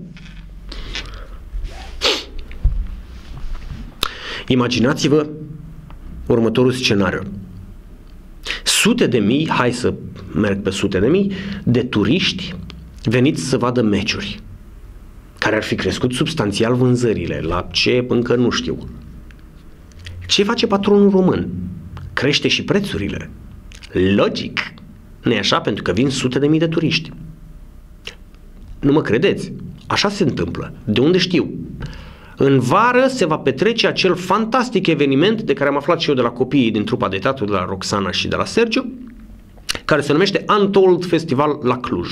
Speaker 1: Imaginați-vă următorul scenariu. Sute de mii, hai să merg pe sute de mii, de turiști veniți să vadă meciuri, care ar fi crescut substanțial vânzările. La ce? Încă nu știu. Ce face patronul român? Crește și prețurile. Logic. Nu-i așa? Pentru că vin sute de mii de turiști. Nu mă credeți? Așa se întâmplă. De unde știu? În vară se va petrece acel fantastic eveniment de care am aflat și eu de la copiii din trupa de teatru, de la Roxana și de la Sergiu, care se numește Untold Festival la Cluj.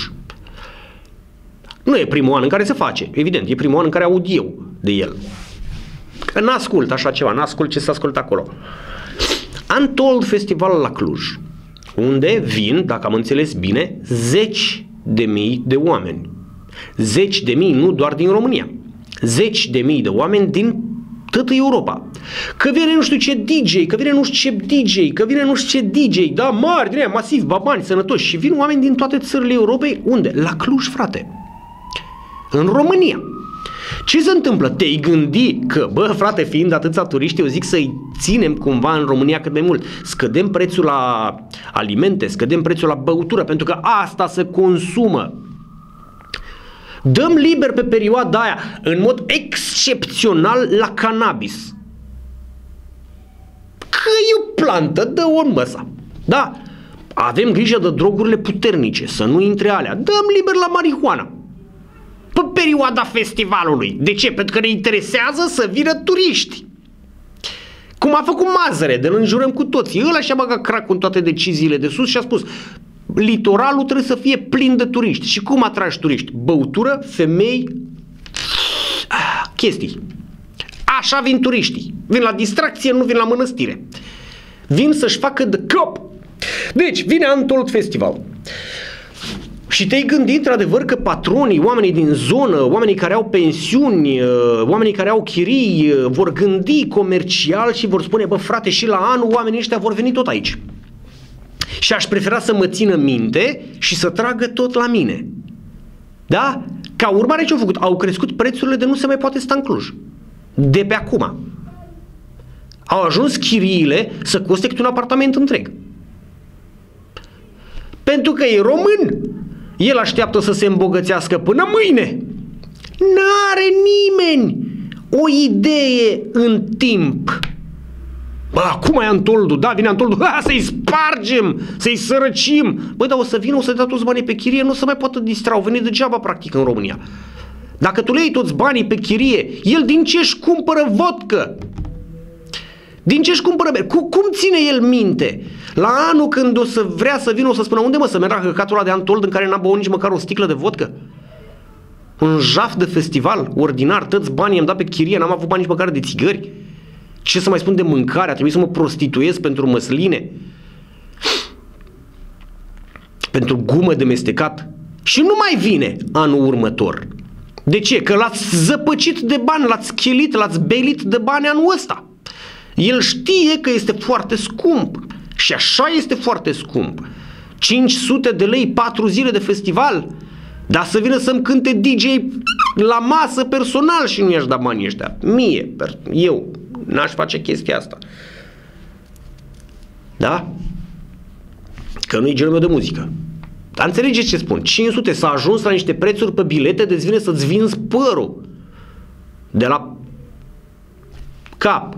Speaker 1: Nu e primul an în care se face, evident, e primul an în care aud eu de el. Că n-ascult așa ceva, n-ascult ce se ascultă acolo. Untold Festival la Cluj, unde vin, dacă am înțeles bine, zeci de mii de oameni. Zeci de mii, nu doar din România. Zeci de mii de oameni din toată Europa. Că vine nu știu ce D J, că vine nu știu ce D J, că vine nu știu ce D J, da, mari, din aia, masiv, babani, sănătoși. Și vin oameni din toate țările Europei. Unde? La Cluj, frate. În România. Ce se întâmplă? Te-ai gândi că, bă, frate, fiind atâția turiști, eu zic să-i ținem cumva în România cât mai mult. Scădem prețul la alimente, scădem prețul la băutură, pentru că asta se consumă. Dăm liber pe perioada aia, în mod excepțional, la cannabis. Că e o plantă, dă-o în măsa. Da? Avem grijă de drogurile puternice, să nu intre alea. Dăm liber la marihuana. Pe perioada festivalului. De ce? Pentru că ne interesează să vină turiști. Cum a făcut Mazăre, de-l înjurăm cu toții. Ăla și-a băgat cracul în toate deciziile de sus și a spus: litoralul trebuie să fie plin de turiști. Și cum atragi turiști? Băutură, femei, chestii. Așa vin turiștii. Vin la distracție, nu vin la mănăstire. Vin să-și facă de cap. Deci, vine Untold Festival. Și te-ai gândit, într-adevăr, că patronii, oamenii din zonă, oamenii care au pensiuni, oamenii care au chirii, vor gândi comercial și vor spune: bă, frate, și la anul oamenii ăștia vor veni tot aici. Și aș prefera să mă țină minte și să tragă tot la mine. Da? Ca urmare, ce au făcut? Au crescut prețurile de nu se mai poate sta în Cluj. De pe acum. Au ajuns chiriile să coste câte un apartament întreg. Pentru că e român. El așteaptă să se îmbogățească până mâine. N-are nimeni o idee în timp. Bă, acum e Untold-ul, da, vine Untold-ul, să-i spargem, să-i sărăcim. Băi, dar o să vină, o să dea toți banii pe chirie, nu o să mai poată distra, au venit degeaba practic în România. Dacă tu le iei toți banii pe chirie, el din ce își cumpără vodcă? Din ce își cumpără? Cu, cum ține el minte? La anul când o să vrea să vină, o să spună: unde mă să merg la căcatul ăla de Untold în care n-am băut nici măcar o sticlă de vodcă? Un jaf de festival ordinar, toți banii am dat pe chirie, n-am avut bani nici măcar de țigări. Ce să mai spun de mâncare? A trebuit să mă prostituez pentru măsline, pentru gumă de mestecat. Și nu mai vine anul următor. De ce? Că l-ați zăpăcit de bani, l-ați chelit, l-ați belit de bani anul ăsta. El știe că este foarte scump. Și așa este foarte scump. cinci sute de lei, patru zile de festival. Dar să vină să-mi cânte D J la masă personal și nu i-aș da banii ăștia. Mie, eu n-aș face chestia asta. Da? Că nu e genul meu de muzică. Dar înțelegeți ce spun? cinci sute, s-a ajuns la niște prețuri pe bilete de-ți vine să-ți vinzi părul de la cap.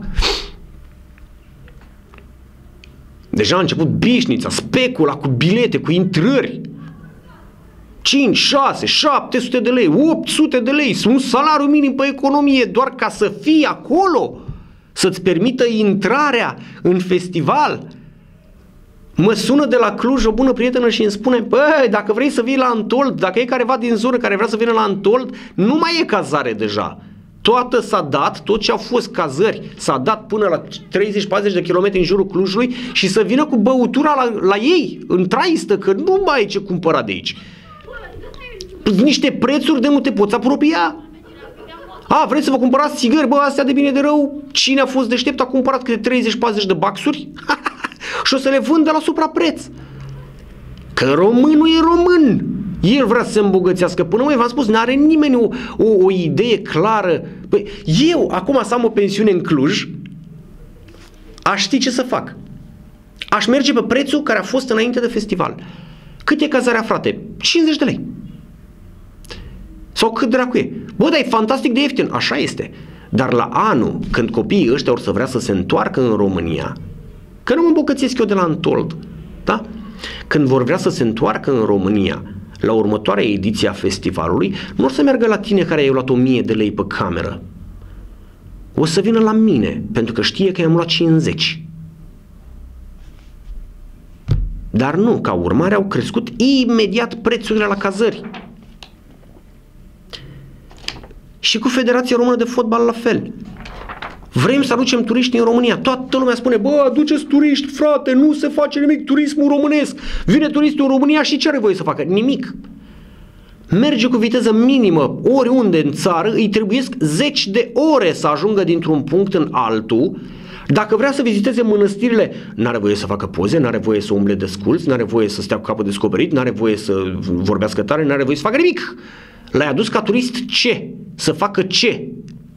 Speaker 1: Deja a început bișnița, specula cu bilete, cu intrări. cinci, șase, șapte sute de lei, opt sute de lei, un salariu minim pe economie doar ca să fii acolo, să-ți permită intrarea în festival. Mă sună de la Cluj o bună prietenă și îmi spune: băi, dacă vrei să vii la Untold, dacă e careva din zonă care vrea să vină la Untold, nu mai e cazare deja. Toată s-a dat, tot ce au fost cazări s-a dat până la treizeci patruzeci de kilometri în jurul Clujului și să vină cu băutura la, la ei, în traistă, că nu mai e ce cumpăra de aici. Niște prețuri de nu te poți apropia. A, vreți să vă cumpărați țigări? Bă, astea de bine de rău, cine a fost deștept a cumpărat câte treizeci patruzeci de baxuri și o să le vândă la suprapreț. Că românul e român. El vrea să se îmbogățească. Până mai v-am spus, n-are nimeni o, o, o idee clară. Păi, eu, acum să am o pensiune în Cluj, aș ști ce să fac. Aș merge pe prețul care a fost înainte de festival. Cât e cazarea, frate? cincizeci de lei. Sau cât dracu e? Bă, dar e fantastic de ieftin. Așa este. Dar la anul, când copiii ăștia or să vrea să se întoarcă în România, că nu mă îmbogățesc eu de la Untold, da? Când vor vrea să se întoarcă în România la următoarea ediție a festivalului, nu o să meargă la tine care ai luat o mie de lei pe cameră. O să vină la mine, pentru că știe că i-am luat cincizeci. Dar nu, ca urmare au crescut imediat prețurile la cazări. Și cu Federația Română de Fotbal la fel. Vrem să aducem turiști în România. Toată lumea spune, bă, aduceți turiști, frate, nu se face nimic, turismul românesc. Vine turistul în România și ce are voie să facă? Nimic. Merge cu viteză minimă oriunde în țară, îi trebuiesc zeci de ore să ajungă dintr-un punct în altul. Dacă vrea să viziteze mănăstirile, n-are voie să facă poze, n-are voie să umble desculți, n-are voie să stea cu capul descoperit, n-are voie să vorbească tare, n-are voie să facă nimic. L-ai adus ca turist ce? Să facă ce?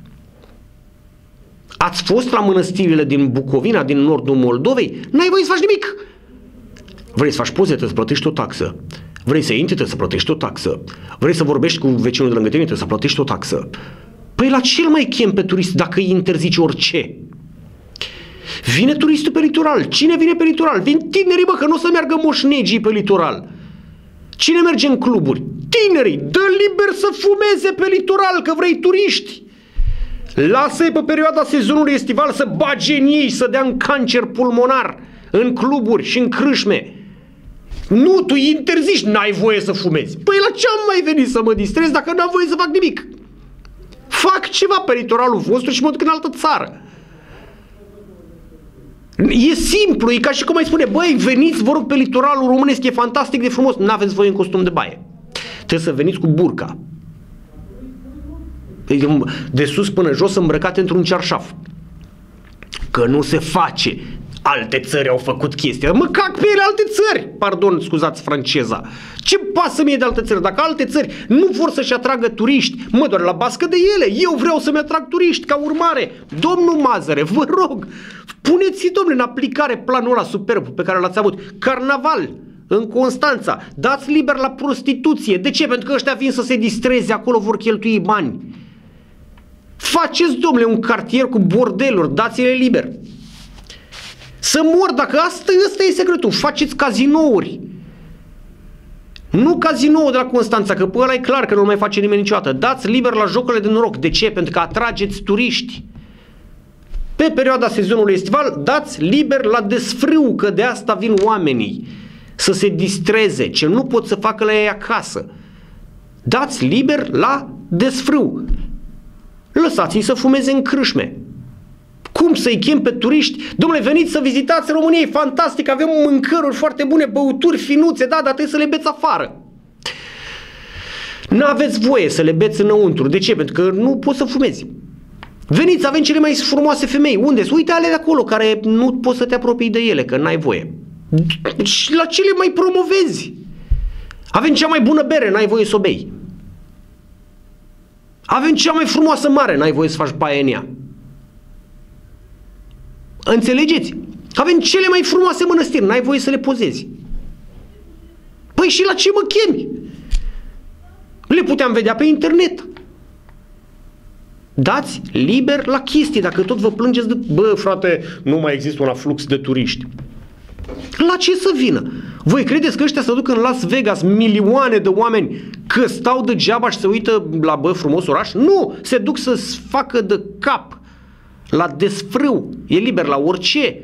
Speaker 1: Ați fost la mănăstirile din Bucovina, din nordul Moldovei? N-ai voie să faci nimic. Vrei să faci poze, trebuie să plătești o taxă. Vrei să intri, trebuie să plătești o taxă. Vrei să vorbești cu vecinul de lângă tine, trebuie să plătești o taxă. Păi la ce îl mai chem pe turist dacă îi interzici orice? Vine turistul pe litoral. Cine vine pe litoral? Vin tinerii, bă, că nu o să meargă moșnegii pe litoral. Cine merge în cluburi? Tinerii. Dă liber să fumeze pe litoral, că vrei turiști. Lasă-i pe perioada sezonului estival să bage în ei, să dea în cancer pulmonar, în cluburi și în crâșme. Nu, tu îi interzici, n-ai voie să fumezi. Păi la ce am mai venit să mă distrez dacă n-am voie să fac nimic? Fac ceva pe litoralul vostru și mă duc în altă țară. E simplu, e ca și cum ai spune, băi, veniți, vă rog, pe litoralul românesc, e fantastic de frumos, n-aveți voie în costum de baie. Trebuie să veniți cu burca. De sus până jos îmbrăcate într-un cearșaf. Că nu se face. Alte țări au făcut chestia. Mă cac pe ele alte țări. Pardon, scuzați franceza. Ce pasă mie de alte țări? Dacă alte țări nu vor să-și atragă turiști, mă doar la bască de ele. Eu vreau să-mi atrag turiști. Ca urmare, domnul Mazăre, vă rog, puneți-i, domnule, în aplicare planul ăla superb pe care l-ați avut. Carnaval în Constanța. Dați liber la prostituție. De ce? Pentru că ăștia vin să se distreze, acolo vor cheltui bani. Faceți, domnule, un cartier cu bordeluri, dați-le liber. Să mor, dacă asta, asta e secretul, faceți cazinouri. Nu cazinoul de la Constanța, că pe ăla e clar că nu mai face nimeni niciodată. Dați liber la jocurile de noroc. De ce? Pentru că atrageți turiști. Pe perioada sezonului estival, dați liber la desfrâu, că de asta vin oamenii. Să se distreze, ce nu pot să facă la ei acasă. Dați liber la desfrâu. Lăsați-i să fumeze în crâșme. Cum să-i chem pe turiști? Dom'le, veniți să vizitați România, e fantastic, avem mâncăruri foarte bune, băuturi finuțe, da, dar trebuie să le beți afară. N-aveți voie să le beți înăuntru. De ce? Pentru că nu poți să fumezi. Veniți, avem cele mai frumoase femei. Unde? Uite ale de acolo, care nu poți să te apropii de ele, că n-ai voie. Și la ce le mai promovezi? Avem cea mai bună bere, n-ai voie să o bei. Avem cea mai frumoasă mare, n-ai voie să faci baie în ea. Înțelegeți? Avem cele mai frumoase mănăstiri, n-ai voie să le pozezi. Păi și la ce mă chemi? Le puteam vedea pe internet. Dați liber la chestii, dacă tot vă plângeți de... Bă, frate, nu mai există un aflux de turiști. La ce să vină? Voi credeți că ăștia se duc în Las Vegas milioane de oameni că stau degeaba și se uită la, bă, frumos oraș? Nu! Se duc să facă de cap la desfrâu. E liber la orice.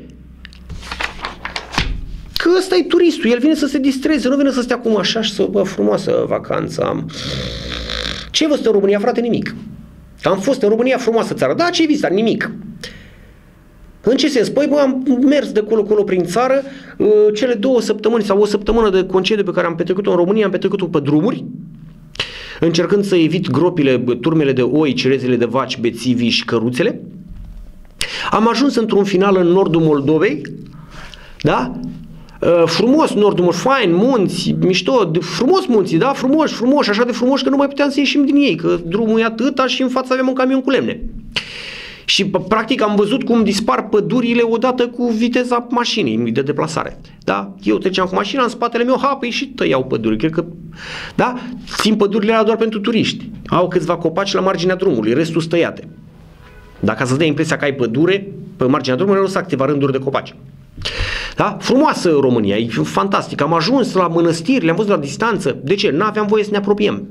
Speaker 1: Că ăsta e turistul. El vine să se distreze, nu vine să stea cum așa și să, bă, frumoasă vacanță am. Ce ai văzut în România, frate? Nimic. Am fost în România, frumoasă țară. Da, ce-ai vizit? Nimic. În ce sens? Păi, bă, am mers de colo-colo prin țară, cele două săptămâni sau o săptămână de concediu pe care am petrecut-o în România, am petrecut-o pe drumuri, încercând să evit gropile, turmele de oi, cerezele de vaci, bețivii și căruțele. Am ajuns într-un final în nordul Moldovei, da? Frumos nordul, fain, munți, mișto, frumos munții, da? Frumos, frumos, așa de frumos că nu mai puteam să ieșim din ei, că drumul e atâta și în față avem un camion cu lemne. Și practic am văzut cum dispar pădurile odată cu viteza mașinii de deplasare. Da? Eu treceam cu mașina, în spatele meu, ha, păi și tăiau păduri. Cred că, da? Țin pădurile alea doar pentru turiști. Au câțiva copaci la marginea drumului, restul stăiate. Dacă să-ți dea impresia că ai pădure, pe marginea drumului o să activa rânduri de copaci. Da? Frumoasă România, e fantastic. Am ajuns la mănăstiri, le-am văzut la distanță. De ce? N-aveam voie să ne apropiem.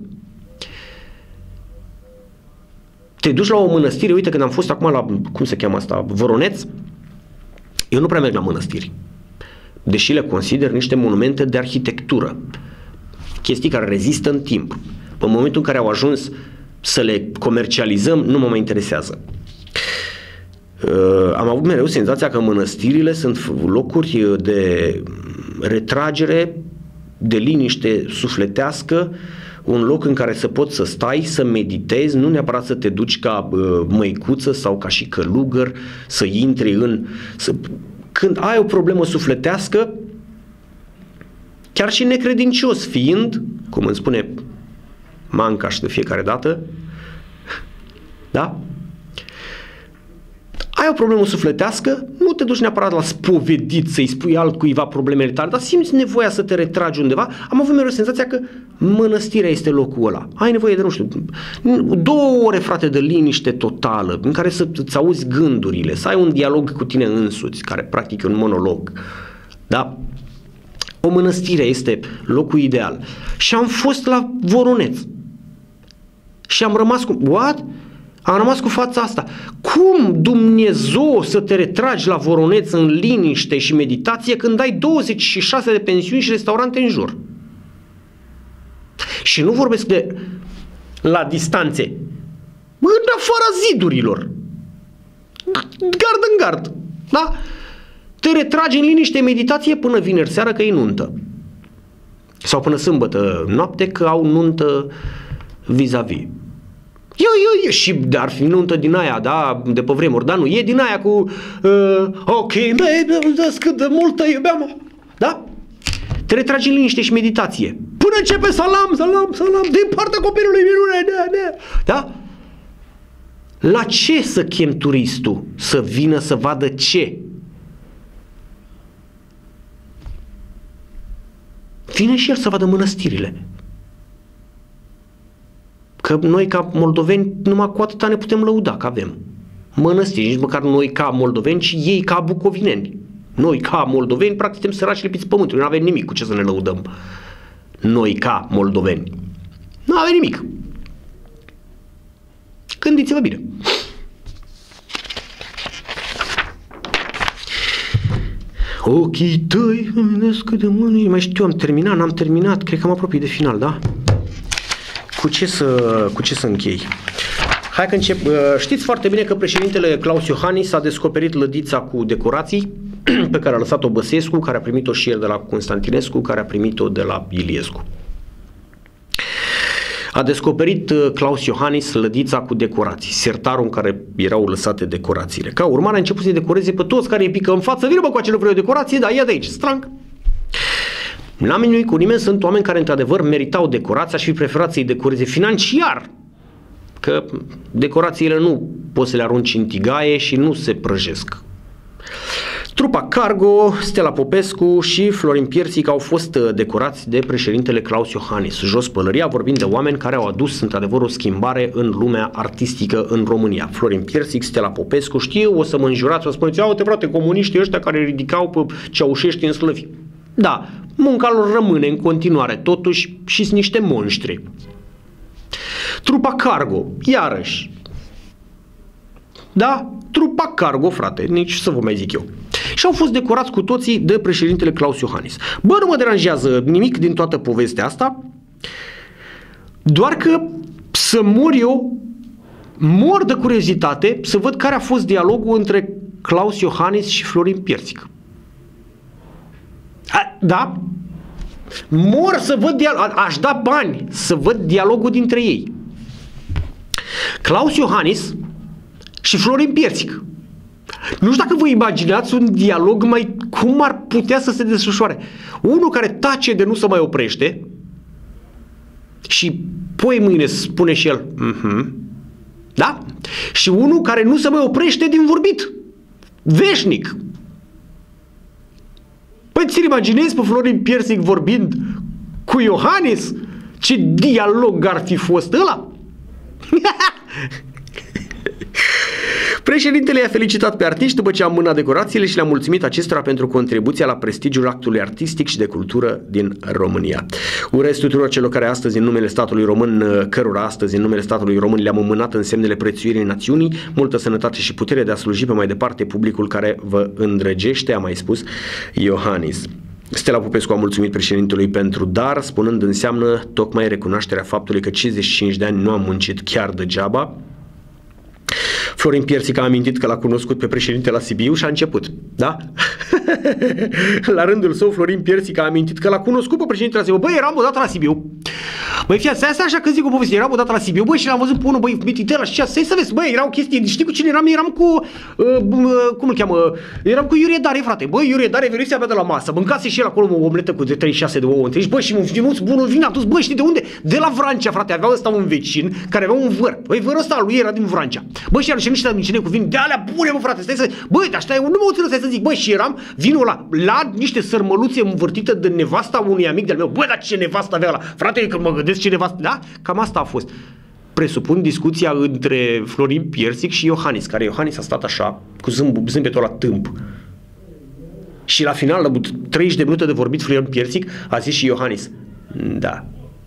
Speaker 1: Te duci la o mănăstire, uite, când am fost acum la, cum se cheamă asta, Voroneț, eu nu prea merg la mănăstiri. deși le consider niște monumente de arhitectură, chestii care rezistă în timp. În momentul în care au ajuns să le comercializăm, nu mă mai interesează. Uh, am avut mereu senzația că mănăstirile sunt locuri de retragere, de liniște sufletească, un loc în care să poți să stai, să meditezi, nu neapărat să te duci ca uh, măicuță sau ca și călugăr, să intri în... Să, când ai o problemă sufletească, chiar și necredincios fiind, cum îmi spune Mancaș de fiecare dată, da? Ai o problemă sufletească, nu te duci neapărat la spovedit să-i spui altcuiva problemele tale, dar simți nevoia să te retragi undeva. Am avut mereu senzația că mănăstirea este locul ăla. Ai nevoie de, nu știu, două ore, frate, de liniște totală, în care să-ți auzi gândurile, să ai un dialog cu tine însuți, care practic e un monolog. Da? O mănăstire este locul ideal. Și am fost la Voroneț. Și am rămas cu... What? Am rămas cu fața asta. Cum Dumnezeu să te retragi la Voroneț în liniște și meditație când ai douăzeci și șase de pensiuni și restaurante în jur? Și nu vorbesc de la distanțe, în afara zidurilor, gard în gard, da? Te retragi în liniște meditație până vineri seară că e nuntă. Sau până sâmbătă noapte că au nuntă vis-a-vis. Eu, eu, eu, și ar fi nuntă din aia, da, de pe vremuri, dar nu, e din aia cu uh, ok, baby, cât de mult te iubeam, da? Te retragi în liniște și meditație. Până începe salam, salam, salam, din partea copilului minune, da, da, da? La ce să chem turistul? Să vină să vadă ce? Vine și el să vadă mănăstirile. Că noi ca moldoveni numai cu atâta ne putem lăuda că avem mănăstiri, nici măcar noi ca moldoveni, ci ei ca bucovineni. Noi ca moldoveni practic suntem săraci lipiți pământului, nu avem nimic cu ce să ne lăudăm. Noi ca moldoveni. Nu avem nimic. Gândiți-vă bine. Ochii tăi, cât de mult, nu mai știu, am terminat, n-am terminat, cred că am apropiat de final, da? Cu ce să, cu ce să închei? Hai că încep. Știți foarte bine că președintele Claus Iohannis a descoperit lădița cu decorații pe care a lăsat-o Băsescu, care a primit-o și el de la Constantinescu, care a primit-o de la Iliescu. A descoperit Claus Iohannis lădița cu decorații, sertarul în care erau lăsate decorațiile. Ca urmare a început să-i decoreze pe toți care îi pică în față. Vină bă cu acele vreo decorație, dar ia de aici, strang. N-am nimic cu nimeni, sunt oameni care într-adevăr meritau decorația și fi preferat să-i decoreze financiar. Că decorațiile nu poți să le arunci în tigaie și nu se prăjesc. Trupa Cargo, Stella Popescu și Florin Piersic au fost decorați de președintele Claus Iohannis. Jos pălăria, vorbind de oameni care au adus într-adevăr o schimbare în lumea artistică în România. Florin Piersic, Stella Popescu, știu, o să mă înjurați, o să spuneți, uite frate, comuniștii ăștia care ridicau pe ceaușești în slăvi. Da, munca lor rămâne în continuare, totuși și sunt niște monștri. Trupa Cargo, iarăși. Da? Trupa Cargo, frate, nici să vă mai zic eu. Și au fost decorați cu toții de președintele Claus Iohannis. Bă, nu mă deranjează nimic din toată povestea asta, doar că să mor eu, mor de curiozitate să văd care a fost dialogul între Claus Iohannis și Florin Piersic. A, da? Mor să văd dialogul, aș da bani să văd dialogul dintre ei. Claus Iohannis și Florin Piersic. Nu știu dacă vă imaginați un dialog mai... cum ar putea să se desfășoare. Unul care tace de nu se mai oprește și poi mâine spune și el mm-hmm. Da? Și unul care nu se mai oprește din vorbit. Veșnic. Păi ți-l imaginezi pe Florin Piersic vorbind cu Iohannis? Ce dialog ar fi fost ăla? Președintele i-a felicitat pe artiști după ce a mânat decorațiile și le-a mulțumit acestora pentru contribuția la prestigiul actului artistic și de cultură din România. Urez tuturor celor care astăzi în numele statului român, cărora astăzi în numele statului român le-am înmânat în semnele prețuirii națiunii, multă sănătate și putere de a sluji pe mai departe publicul care vă îndrăgește, a mai spus Iohannis. Stella Popescu a mulțumit președintelui pentru dar, spunând înseamnă tocmai recunoașterea faptului că cincizeci și cinci de ani nu am muncit chiar degeaba. Florin Piersic a amintit că l-a cunoscut pe președinte la Sibiu și a început, da? La rândul său, Florin Piersic a amintit că l-a cunoscut pe președintele la Sibiu. Băi, eram odată la Sibiu. Băi, fiați, stai așa că zic o poveste. Eram odată la Sibiu, băi, și l-am văzut pe unul, băi, mititela și ce, stai să vezi, băi, erau chestii, știi cu cine eram? Eram cu, uh, uh, cum îl cheamă? Eram cu Iurie Dare, frate. Băi, Iurie Dare, venise abia de la masă. Mâncase și el acolo o omletă cu de treizeci și șase de ouă întregi. Băi, și un vinuț bun, un vin adus. Băi, știi de unde? De la Vrancea, frate. Avea ăsta un vecin care avea un văr. Băi, vărul ăsta lui era din Vrancea. Băi, și aduce niște admicine cu vin de alea bune, mă, frate. Stai să, băi, dar stai, nu mă înțeleg, stai să zic, băi, și eram vinul ăla la niște sărmăluțe învârtite de nevasta unui amic de-al meu. Băi, dar ce nevastă avea ăla? Frate, când mă gândesc ce nevastă, da? Cam asta a fost. Presupun discuția între Florin Piersic și Iohannis, care Iohannis a stat așa, cu zâmb, zâmbetul la tâmp. Și la final, la treizeci de minute de vorbit Florin Piersic, a zis și Iohannis, da.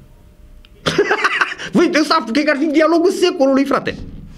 Speaker 1: Voi, ăsta cred că ar fi dialogul secolului, frate.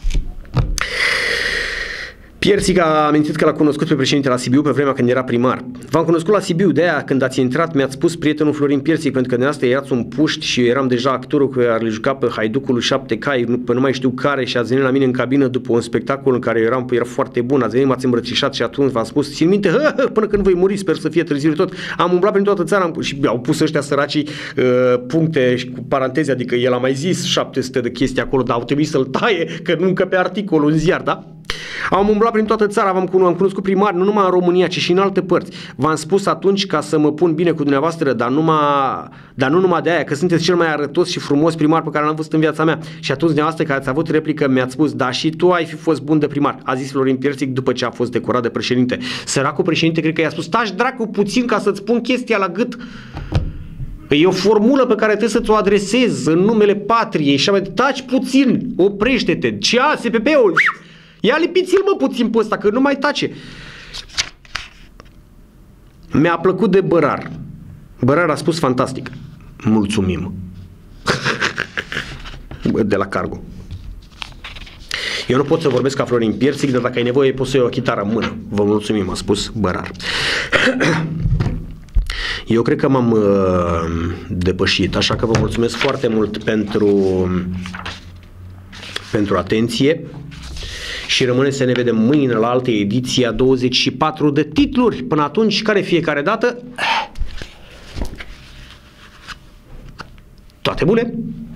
Speaker 1: Piersic a amintit că l-a cunoscut pe președintele la Sibiu pe vremea când era primar. V-am cunoscut la Sibiu, de aia când ați intrat mi-ați spus prietenul Florin Piersic, pentru că de asta erați un puști și eu eram deja actorul care le juca pe Haiducul lui Șapte Cai, pe nu mai știu care, și ați venit la mine în cabină după un spectacol în care eu eram, era foarte bun, ați venit, m-ați îmbrățișat și atunci v-am spus, țin minte, hă, hă, până când voi muri, sper să fie târziu tot. Am umblat prin toată țara am, și au pus ăștia săracii uh, puncte și cu paranteze, adică el a mai zis șapte sute de chestii acolo, dar au trebuit să-l taie, că nu încă pe articolul în ziar, da? Am umblat prin toată țara, am cunoscut primari, nu numai în România, ci și în alte părți. V-am spus atunci ca să mă pun bine cu dumneavoastră, dar, numai, dar nu numai de aia, că sunteți cel mai arătos și frumos primar pe care l-am văzut în viața mea. Și atunci dumneavoastră care ați avut replică mi-ați spus, da, și tu ai fi fost bun de primar, a zis Florin Piersic după ce a fost decorat de președinte. Săracul președinte cred că i-a spus, taci dracu puțin ca să-ți pun chestia la gât. E o formulă pe care trebuie să-ți o adresezi în numele patriei și mai taci puțin, oprește-te, ce a, S P P-ul? Ia lipiți-l, mă, puțin pe ăsta, că nu mai tace. Mi-a plăcut de Bărar. Bărar a spus fantastic. Mulțumim. De la Cargo. Eu nu pot să vorbesc ca Florin Piersic, dar dacă ai nevoie poți să iei o chitară în mână. Vă mulțumim, a spus Bărar. Eu cred că m-am uh, depășit, așa că vă mulțumesc foarte mult pentru, pentru atenție. Și rămâne să ne vedem mâine la altă ediție a douăzeci și patru de titluri. Până atunci, care fiecare dată, toate bune!